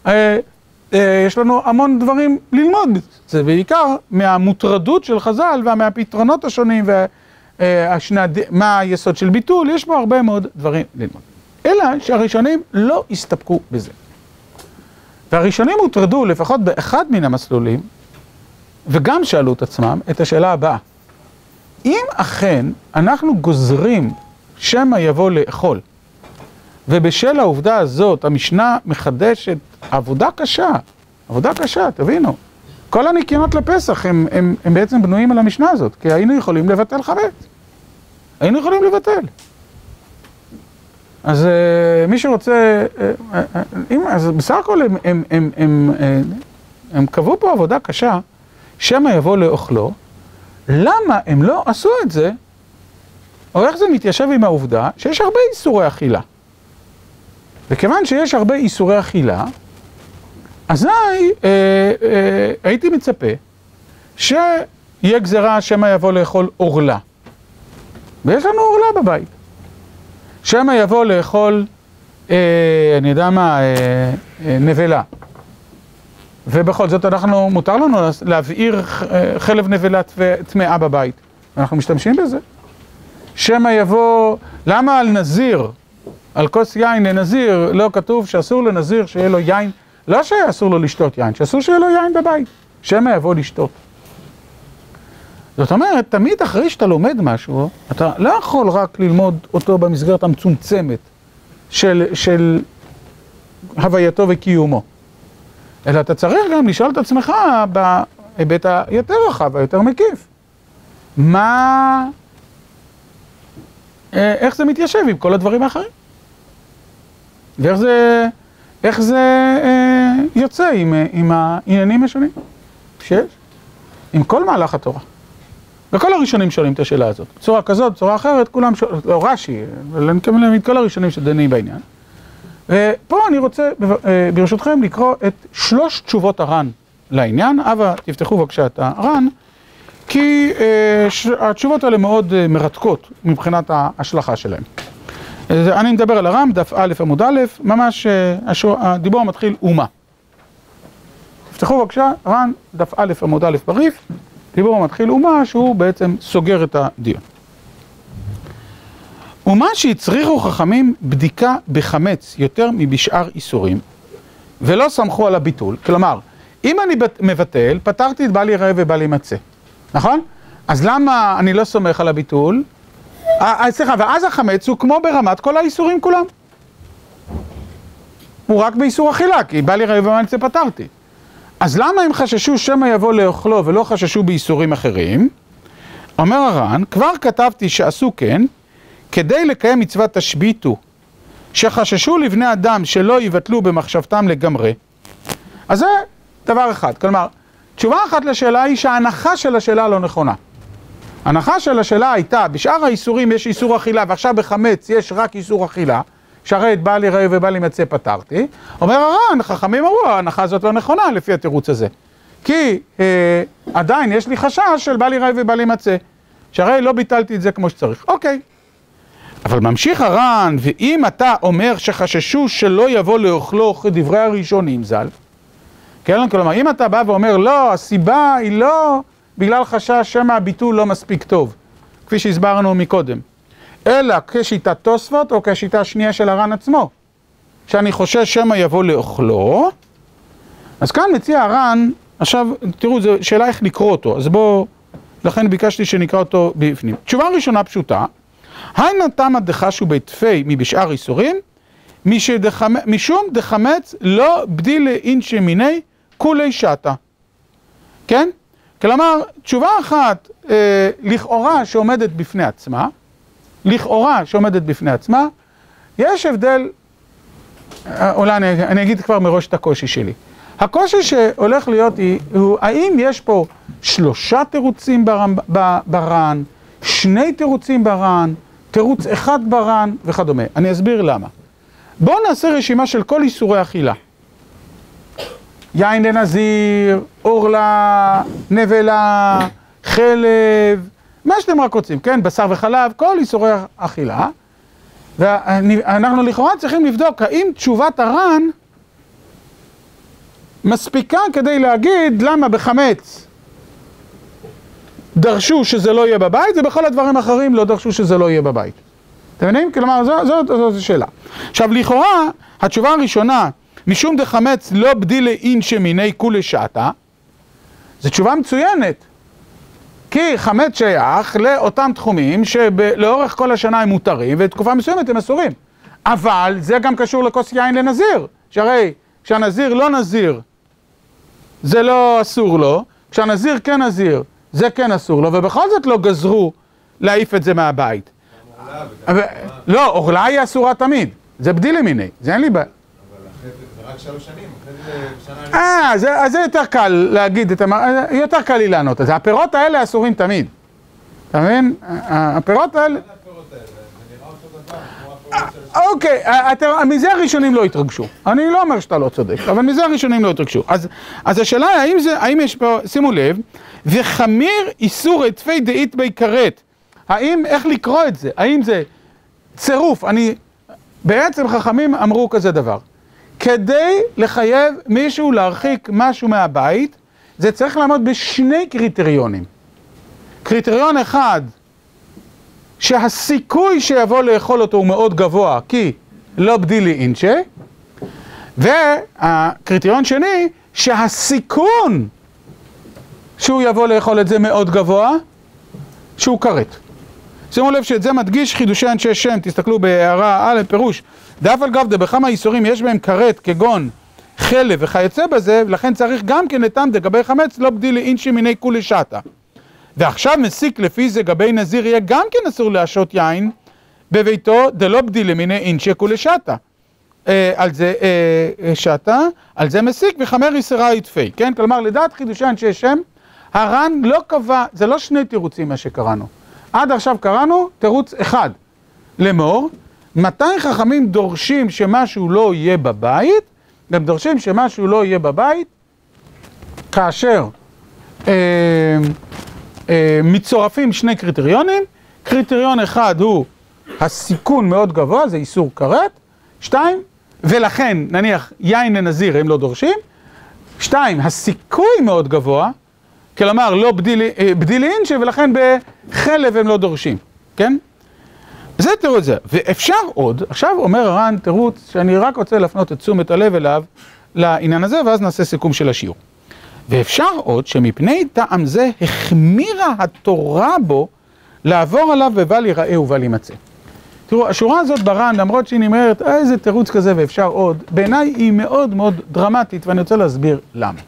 יש לנו המון דברים ללמוד. זה בעיקר מהמוטרדות של חז"ל ומהפתרונות השונים ומה היסוד של ביטול, יש פה הרבה מאוד דברים ללמוד. אלא שהראשונים לא הסתפקו בזה. והראשונים הוטרדו לפחות באחד מן המסלולים, וגם שאלו את עצמם את השאלה הבאה. אם אכן אנחנו גוזרים שמא יבוא לאכול, ובשל העובדה הזאת המשנה מחדשת עבודה קשה, עבודה קשה, תבינו. כל הניקיונות לפסח הם, הם, הם בעצם בנויים על המשנה הזאת, כי היינו יכולים לבטל חמץ. היינו יכולים לבטל. אז uh, מי שרוצה, uh, uh, אם, אז בסך הכל הם, הם, הם, הם, הם, הם קבעו פה עבודה קשה, שמא יבוא לאוכלו, למה הם לא עשו את זה, או איך זה מתיישב עם העובדה שיש הרבה איסורי אכילה. וכיוון שיש הרבה איסורי אכילה, אזי אה, אה, הייתי מצפה שיהיה גזרה שמא יבוא לאכול אורלה. ויש לנו אורלה בבית. שמא יבוא לאכול, אה, אני יודע מה, אה, אה, נבלה. ובכל זאת אנחנו, מותר לנו להבעיר חלב נבלה טמאה בבית. אנחנו משתמשים בזה. שמא יבוא, למה על נזיר, על כוס יין לנזיר, לא כתוב שאסור לנזיר שיהיה לו יין, לא שאסור לו לשתות יין, שאסור שיהיה לו יין בבית. שמא יבוא לשתות. זאת אומרת, תמיד אחרי שאתה לומד משהו, אתה לא יכול רק ללמוד אותו במסגרת המצומצמת של, של הווייתו וקיומו. אלא אתה צריך גם לשאול את עצמך בהיבט היותר רחב, היותר מקיף. מה, איך זה מתיישב עם כל הדברים האחרים? ואיך זה, איך זה אה, יוצא עם, עם העניינים השונים שיש? עם כל מהלך התורה. וכל הראשונים שואלים את השאלה הזאת. צורה כזאת, צורה אחרת, כולם שואלים, או רש"י, אבל אני מתכוון את כל הראשונים שדנים בעניין. ופה אני רוצה, ברשותכם, לקרוא את שלוש תשובות הר"ן לעניין. אבא, תפתחו בבקשה את הר"ן, כי התשובות האלה מאוד מרתקות מבחינת ההשלכה שלהם. אני מדבר על הר"ן, דף א' עמוד א', ממש הדיבור מתחיל אומה. תפתחו בבקשה, הר"ן, דף א' עמוד א' בריף, דיבור מתחיל אומה שהוא בעצם סוגר את הדיון. ומה שהצריכו חכמים בדיקה בחמץ יותר מבשאר איסורים, ולא סמכו על הביטול, כלומר, אם אני מבטל, פתרתי את בל יראה ובל ימצא, נכון? אז למה אני לא סומך על הביטול? סליחה, ואז החמץ הוא כמו ברמת כל האיסורים כולם. הוא רק באיסור אכילה, כי בל יראה ובל ימצא פתרתי. אז למה הם חששו שמא יבוא לאוכלו ולא חששו באיסורים אחרים? אומר הר"ן, כבר כתבתי שעשו כן, כדי לקיים מצוות תשביתו, שחששו לבני אדם שלא יבטלו במחשבתם לגמרי. אז זה דבר אחד. כלומר, תשובה אחת לשאלה היא שההנחה של השאלה לא נכונה. ההנחה של השאלה הייתה, בשאר האיסורים יש איסור אכילה, ועכשיו בחמץ יש רק איסור אכילה, שהרי את בל יראה ובל ימצא פתרתי. אומר הר"ן, חכמים אמרו, ההנחה הזאת לא נכונה לפי התירוץ הזה. כי אה, עדיין יש לי חשש של בל יראה ובל ימצא, שהרי לא ביטלתי את זה כמו שצריך. אוקיי. אבל ממשיך הר"ן, ואם אתה אומר שחששו שלא יבוא לאוכלו כדברי הראשונים ז"ל, כן, כלומר, אם אתה בא ואומר, לא, הסיבה היא לא בגלל חשש שמא הביטול לא מספיק טוב, כפי שהסברנו מקודם, אלא כשיטת תוספות או כשיטה שנייה של הר"ן עצמו, שאני חושש שמא יבוא לאוכלו, אז כאן מציע הר"ן, עכשיו, תראו, זו שאלה איך לקרוא אותו, אז בואו, לכן ביקשתי שנקרא אותו בפנים. תשובה ראשונה פשוטה, היינה תמא דחשו ביתפי מבשאר איסורים, משום דחמץ לא בדיל אינשי מיני כולי שטה. כן? כלומר, תשובה אחת אה, לכאורה שעומדת בפני עצמה, לכאורה שעומדת בפני עצמה, יש הבדל, אה, אולי אני, אני אגיד כבר מראש את הקושי שלי. הקושי שהולך להיות היא, הוא האם יש פה שלושה תירוצים בר"ן, שני תירוצים בר"ן, תירוץ אחד בר"ן וכדומה. אני אסביר למה. בואו נעשה רשימה של כל איסורי אכילה. יין לנזיר, אורלה, נבלה, חלב, מה שאתם רק רוצים, כן? בשר וחלב, כל איסורי אכילה. ואנחנו לכאורה צריכים לבדוק האם תשובת הר"ן מספיקה כדי להגיד למה בחמץ דרשו שזה לא יהיה בבית, ובכל הדברים האחרים לא דרשו שזה לא יהיה בבית. אתם מבינים? כלומר, זאת השאלה. עכשיו, לכאורה, התשובה הראשונה, משום דחמץ לא בדילה אינשי מיני כולי שעתה, זו תשובה מצוינת. כי חמץ שייך לאותם תחומים שלאורך כל השנה הם מותרים, ותקופה מסוימת הם אסורים. אבל זה גם קשור לכוס יין לנזיר, שהרי כשהנזיר לא נזיר, זה לא אסור לו, כשהנזיר כן נזיר, זה כן אסור לו, ובכל זאת לא גזרו להעיף את זה מהבית. לא, אוכלה היא אסורה תמיד, זה בדילי מיני, זה אין לי בעיה.
אבל זה רק שלוש שנים, אחרי זה שנה...
אה, אז זה יותר קל להגיד, יותר קל לי לענות, אז הפירות האלה אסורים תמיד. אתה מבין? הפירות האלה...
מה זה הפירות האלה? זה נראה אותו דבר, כמו הפירות של...
אוקיי, מזה הראשונים לא התרגשו. אני לא אומר שאתה לא צודק, אבל מזה הראשונים לא התרגשו. אז השאלה היא, האם יש פה, שימו לב, וחמיר איסור עטפי דאית בי כרת. האם, איך לקרוא את זה? האם זה צירוף? אני, בעצם חכמים אמרו כזה דבר. כדי לחייב מישהו להרחיק משהו מהבית, זה צריך לעמוד בשני קריטריונים. קריטריון אחד, שהסיכוי שיבוא לאכול אותו הוא מאוד גבוה, כי לא בדילי אינצ'ה, והקריטריון שני, שהסיכון שהוא יבוא לאכול את זה מאוד גבוה, שהוא כרת. שימו לב שאת זה מדגיש חידושי אנשי שם, תסתכלו בהערה א' פירוש, דאף על גב בכמה איסורים יש בהם כרת כגון חלב וכיוצא בזה, ולכן צריך גם כן לטעם דגבי חמץ לא בדילי אינשי מיני כולי שעתה. ועכשיו מסיק לפי זה גבי נזיר יהיה גם כן אסור להשעות יין בביתו דלא בדילי מיני אינשי כולי שעתה. אה, על זה אה, שעתה, על זה מסיק וחמר איסרה יתפי, כן? כלומר לדעת חידושי אנשי שם, הר"ן לא קבע, זה לא שני תירוצים מה שקראנו. עד עכשיו קראנו תירוץ אחד, לאמור, מתי חכמים דורשים שמשהו לא יהיה בבית? הם דורשים שמשהו לא יהיה בבית כאשר אה, אה, מצורפים שני קריטריונים. קריטריון אחד הוא הסיכון מאוד גבוה, זה איסור כרת. שתיים, ולכן נניח יין לנזיר הם לא דורשים. שתיים, הסיכוי מאוד גבוה, כלומר לא בדילי, בדילי אינשי, ולכן בחלב הם לא דורשים, כן? זה תירוץ זה, ואפשר עוד, עכשיו אומר הר"ן תירוץ שאני רק רוצה להפנות את תשומת הלב אליו לעניין הזה, ואז נעשה סיכום של השיעור. ואפשר עוד שמפני טעם זה החמירה התורה בו לעבור עליו ובל ייראה ובל יימצא. תראו, השורה הזאת בר"ן, למרות שהיא נאמרת, איזה תירוץ כזה ואפשר עוד, בעיניי היא מאוד מאוד דרמטית, ואני רוצה להסביר למה.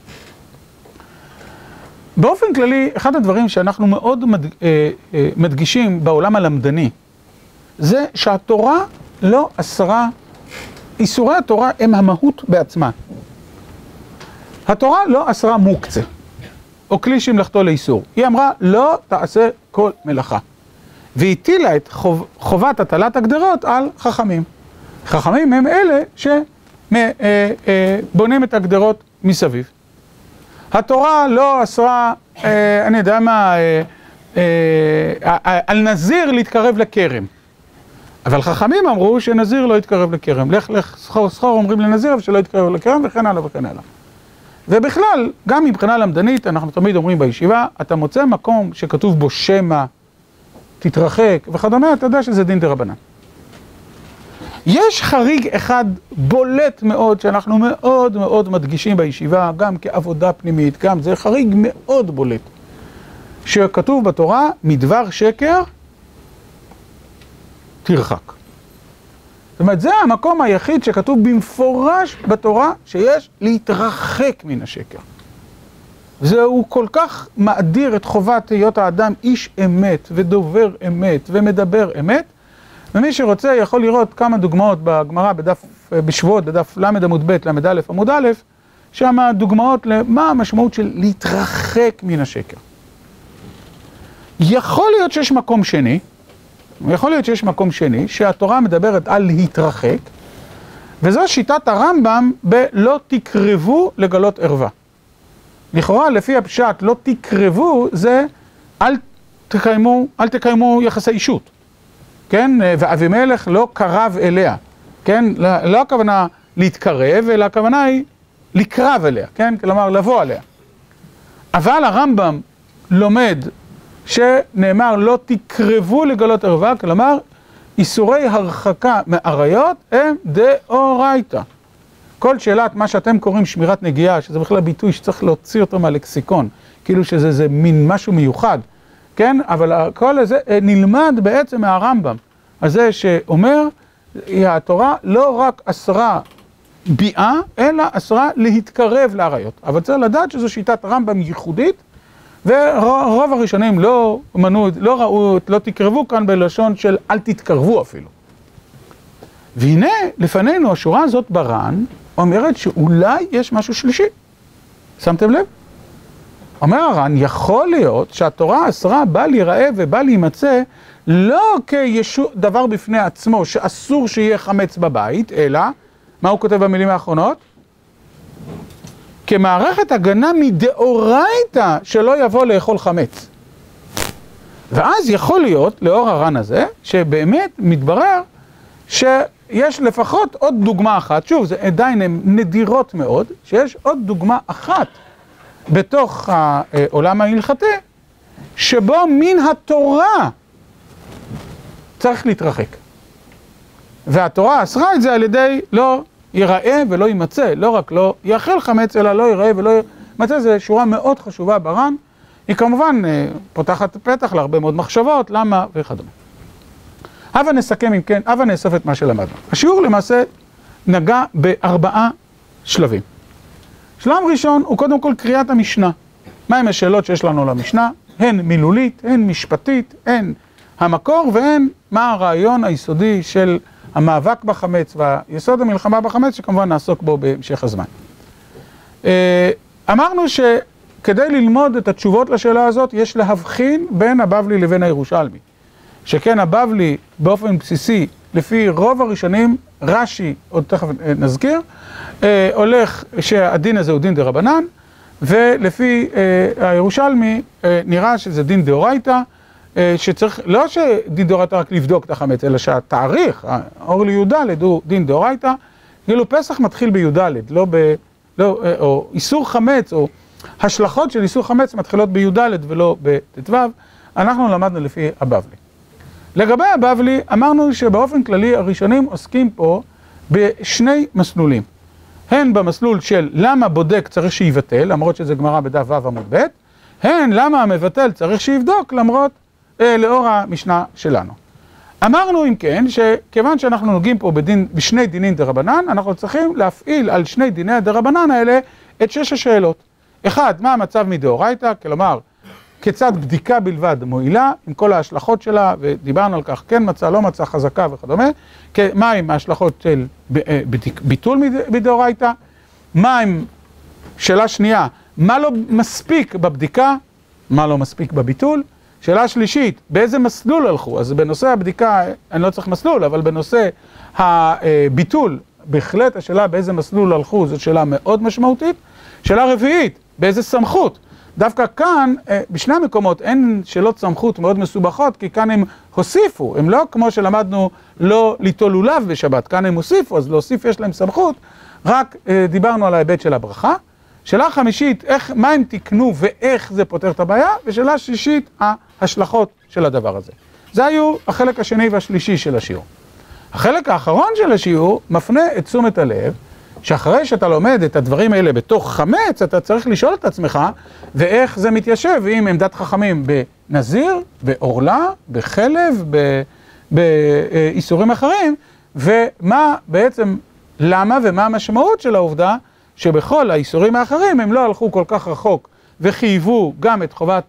באופן כללי, אחד הדברים שאנחנו מאוד מד... אה, אה, מדגישים בעולם הלמדני, זה שהתורה לא אסרה, איסורי התורה הם המהות בעצמה. התורה לא אסרה מוקצה, או כלי שמלאכתו לאיסור. היא אמרה, לא תעשה כל מלאכה. והטילה את חוב, חובת הטלת הגדרות על חכמים. חכמים הם אלה שבונים את הגדרות מסביב. התורה לא אסרה, אה, אני יודע מה, אה, אה, על נזיר להתקרב לכרם. אבל חכמים אמרו שנזיר לא יתקרב לכרם. לך, לך, סחור, סחור אומרים לנזיר שלא יתקרב לכרם וכן הלאה וכן הלאה. ובכלל, גם מבחינה למדנית, אנחנו תמיד אומרים בישיבה, אתה מוצא מקום שכתוב בו שמא, תתרחק וכדומה, אתה יודע שזה דין דרבנן. יש חריג אחד בולט מאוד, שאנחנו מאוד מאוד מדגישים בישיבה, גם כעבודה פנימית, גם זה חריג מאוד בולט, שכתוב בתורה, מדבר שקר, תרחק. זאת אומרת, זה המקום היחיד שכתוב במפורש בתורה, שיש להתרחק מן השקר. זהו כל כך מאדיר את חובת להיות האדם איש אמת, ודובר אמת, ומדבר אמת, ומי שרוצה יכול לראות כמה דוגמאות בגמרא, בדף, בשבועות, בדף למד עמוד ב', למד א' עמוד א', שם דוגמאות למה המשמעות של להתרחק מן השקר. יכול להיות שיש מקום שני, יכול להיות שיש מקום שני, שהתורה מדברת על להתרחק, וזו שיטת הרמב"ם בלא תקרבו לגלות ערווה. לכאורה, לפי הפשט, לא תקרבו, זה אל תקיימו, אל תקיימו יחסי אישות. כן? ואבימלך לא קרב אליה. כן? לא הכוונה להתקרב, אלא הכוונה היא לקרב אליה. כן? כלומר, לבוא עליה. אבל הרמב"ם לומד שנאמר לא תקרבו לגלות ערווה, כלומר, איסורי הרחקה מאריות הם דאורייתא. כל שאלת מה שאתם קוראים שמירת נגיעה, שזה בכלל ביטוי שצריך להוציא אותו מהלקסיקון, כאילו שזה זה מין משהו מיוחד, כן? אבל כל הזה נלמד בעצם מהרמב"ם, הזה שאומר, התורה לא רק אסרה ביאה, אלא אסרה להתקרב לאריות. אבל צריך לדעת שזו שיטת רמב"ם ייחודית, ורוב הראשונים לא מנו, לא ראו, לא תקרבו כאן בלשון של אל תתקרבו אפילו. והנה, לפנינו, השורה הזאת בר"ן, אומרת שאולי יש משהו שלישי. שמתם לב? אומר הר"ן, יכול להיות שהתורה אסרה בל ייראה ובל יימצא, לא כדבר בפני עצמו שאסור שיהיה חמץ בבית, אלא, מה הוא כותב במילים האחרונות? כמערכת הגנה מדאורייתא שלא יבוא לאכול חמץ. ואז יכול להיות, לאור הר"ן הזה, שבאמת מתברר שיש לפחות עוד דוגמה אחת, שוב, זה עדיין הן נדירות מאוד, שיש עוד דוגמה אחת בתוך העולם ההלכתי, שבו מן התורה צריך להתרחק. והתורה אסרה את זה על ידי לא ייראה ולא יימצא, לא רק לא יאכל חמץ, אלא לא ייראה ולא יימצא, זו שורה מאוד חשובה בר"ן, היא כמובן פותחת פתח להרבה מאוד מחשבות, למה וכדומה. הבה נסכם אם כן, הבה נאסוף את מה שלמדנו. השיעור למעשה נגע בארבעה שלבים. שלב ראשון הוא קודם כל קריאת המשנה. מהם השאלות שיש לנו למשנה? הן מילולית, הן משפטית, הן המקור והן מה הרעיון היסודי של המאבק בחמץ והיסוד המלחמה בחמץ, שכמובן נעסוק בו בהמשך הזמן. אמרנו שכדי ללמוד את התשובות לשאלה הזאת, יש להבחין בין הבבלי לבין הירושלמי. שכן הבבלי באופן בסיסי, לפי רוב הראשונים, רש"י, עוד תכף נזכיר, הולך שהדין הזה הוא דין דרבנן, ולפי הירושלמי נראה שזה דין דאורייתא, שצריך, לא שדין דאורייתא רק לבדוק את החמץ, אלא שהתאריך, אור לי"ד הוא דין דאורייתא, כאילו פסח מתחיל בי"ד, לא ב... לא, או איסור חמץ, או השלכות של איסור חמץ מתחילות בי"ד ולא בט"ו, אנחנו למדנו לפי הבבלי. לגבי הבבלי, אמרנו שבאופן כללי הראשונים עוסקים פה בשני מסלולים. הן במסלול של למה בודק צריך שיבטל, למרות שזה גמרא בדף ו' עמוד ב', הן למה המבטל צריך שיבדוק, למרות אה, לאור המשנה שלנו. אמרנו אם כן, שכיוון שאנחנו נוגעים פה בדין, בשני דינים דרבנן, אנחנו צריכים להפעיל על שני דיני הדרבנן האלה את שש השאלות. אחד, מה המצב מדאורייתא, כלומר, כיצד בדיקה בלבד מועילה, עם כל ההשלכות שלה, ודיברנו על כך, כן מצא, לא מצא, חזקה וכדומה, מה עם ההשלכות של ביטול מדאורייתא, מה עם, שאלה שנייה, מה לא מספיק בבדיקה, מה לא מספיק בביטול, שאלה שלישית, באיזה מסלול הלכו, אז בנושא הבדיקה, אני לא צריך מסלול, אבל בנושא הביטול, בהחלט השאלה באיזה מסלול הלכו, זאת שאלה מאוד משמעותית, שאלה רביעית, באיזה סמכות, דווקא כאן, בשני המקומות, אין שאלות סמכות מאוד מסובכות, כי כאן הם הוסיפו, הם לא כמו שלמדנו לא ליטול לולב בשבת, כאן הם הוסיפו, אז להוסיף יש להם סמכות, רק דיברנו על ההיבט של הברכה. שאלה חמישית, איך, מה הם תקנו ואיך זה פותר את הבעיה, ושאלה שלישית, ההשלכות של הדבר הזה. זה היו החלק השני והשלישי של השיעור. החלק האחרון של השיעור מפנה את תשומת הלב, שאחרי שאתה לומד את הדברים האלה בתוך חמץ, אתה צריך לשאול את עצמך, ואיך זה מתיישב עם עמדת חכמים בנזיר, בעורלה, בחלב, באיסורים אחרים, ומה בעצם, למה ומה המשמעות של העובדה, שבכל האיסורים האחרים הם לא הלכו כל כך רחוק, וחייבו גם את חובת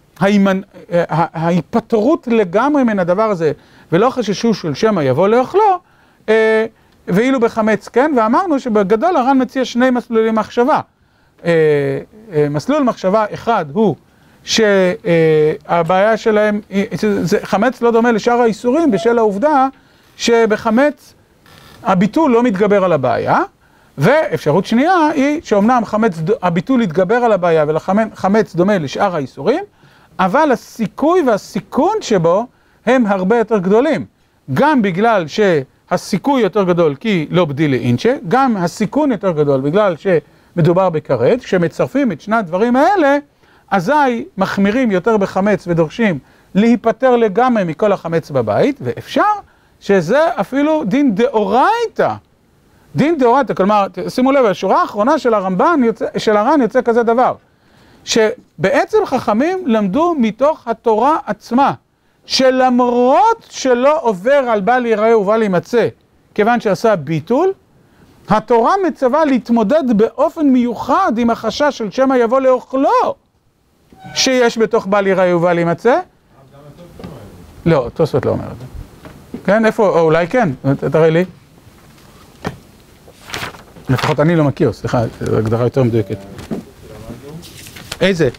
ההיפטרות לגמרי מן הדבר הזה, ולא חששו של שמא יבוא לאכלו, ואילו בחמץ כן, ואמרנו שבגדול הר"ן מציע שני מסלולי מחשבה. מסלול מחשבה אחד הוא שהבעיה שלהם, חמץ לא דומה לשאר האיסורים בשל העובדה שבחמץ הביטול לא מתגבר על הבעיה, ואפשרות שנייה היא שאומנם חמץ, הביטול יתגבר על הבעיה ולחמץ דומה לשאר האיסורים, אבל הסיכוי והסיכון שבו הם הרבה יותר גדולים, גם בגלל ש... הסיכוי יותר גדול כי לא בדילי אינצ'ה, גם הסיכון יותר גדול בגלל שמדובר בכרת, כשמצרפים את שני הדברים האלה, אזי מחמירים יותר בחמץ ודורשים להיפטר לגמרי מכל החמץ בבית, ואפשר שזה אפילו דין דאורייתא. דין דאורייתא, כלומר, שימו לב, השורה האחרונה של הרמב"ן, יוצא, של הר"ן יוצא כזה דבר, שבעצם חכמים למדו מתוך התורה עצמה, שלמרות שלא עובר על בל ייראה ובל יימצא, כיוון שעשה ביטול, התורה מצווה להתמודד באופן מיוחד עם החשש של שמא יבוא לאוכלו, שיש בתוך בל ייראה ובל יימצא. לא, תוספות לא אומר את זה. כן, איפה, או אולי כן, תראה לי. לפחות אני לא מכיר, סליחה, זו הגדרה יותר מדויקת. איזה?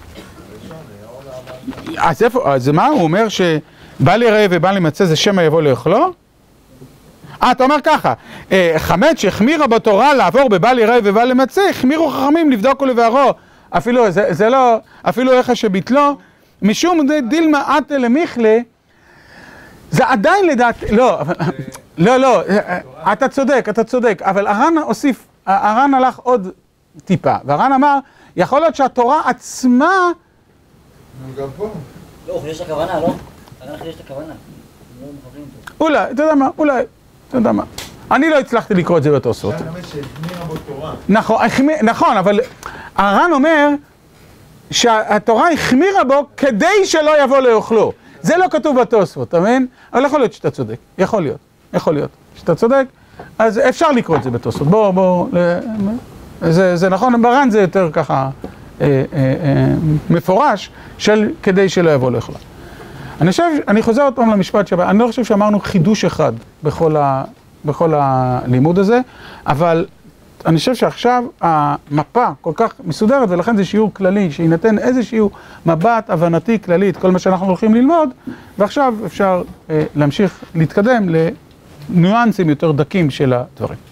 אז איפה, אז מה הוא אומר שבל ייראה ובל יימצא זה שמא יבוא לאוכלו? אה, אתה אומר ככה, חמץ שהחמירה בתורה לעבור בבל ייראה ובל יימצא, החמירו חכמים לבדוק ולבארו, אפילו, זה, זה לא, אפילו איך שביטלו, משום דילמה עתה למיכלה, זה עדיין לדעת, לא, לא, לא, אתה צודק, אתה צודק, אבל הר"ן הוסיף, הר"ן הלך עוד טיפה, והר"ן אמר, יכול להיות שהתורה עצמה...
גם פה.
לא, הוא חידש את הכוונה, לא? הר"ן חידש את הכוונה. לא מכוונים אותו.
אולי, אתה יודע מה, אולי, אתה יודע מה. אני לא הצלחתי לקרוא את זה בתוספות.
זה האמת שהחמירה בתורה.
נכון, נכון, אבל הר"ן אומר שהתורה החמירה בו כדי שלא יבוא לאוכלו. זה לא כתוב בתוספות, אתה מבין? אבל יכול להיות שאתה צודק, יכול להיות, יכול להיות שאתה צודק, אז אפשר לקרוא את זה בתוספות. בוא, בוא, זה, זה נכון, בר"ן זה יותר ככה אה, אה, אה, מפורש של כדי שלא יבוא לאוכלו. אני חושב, אני חוזר עוד פעם למשפט שבא, אני לא חושב שאמרנו חידוש אחד בכל, ה, בכל הלימוד הזה, אבל אני חושב שעכשיו המפה כל כך מסודרת, ולכן זה שיעור כללי, שיינתן איזשהו מבט הבנתי כללי, את כל מה שאנחנו הולכים ללמוד, ועכשיו אפשר אה, להמשיך להתקדם לניואנסים יותר דקים של הדברים.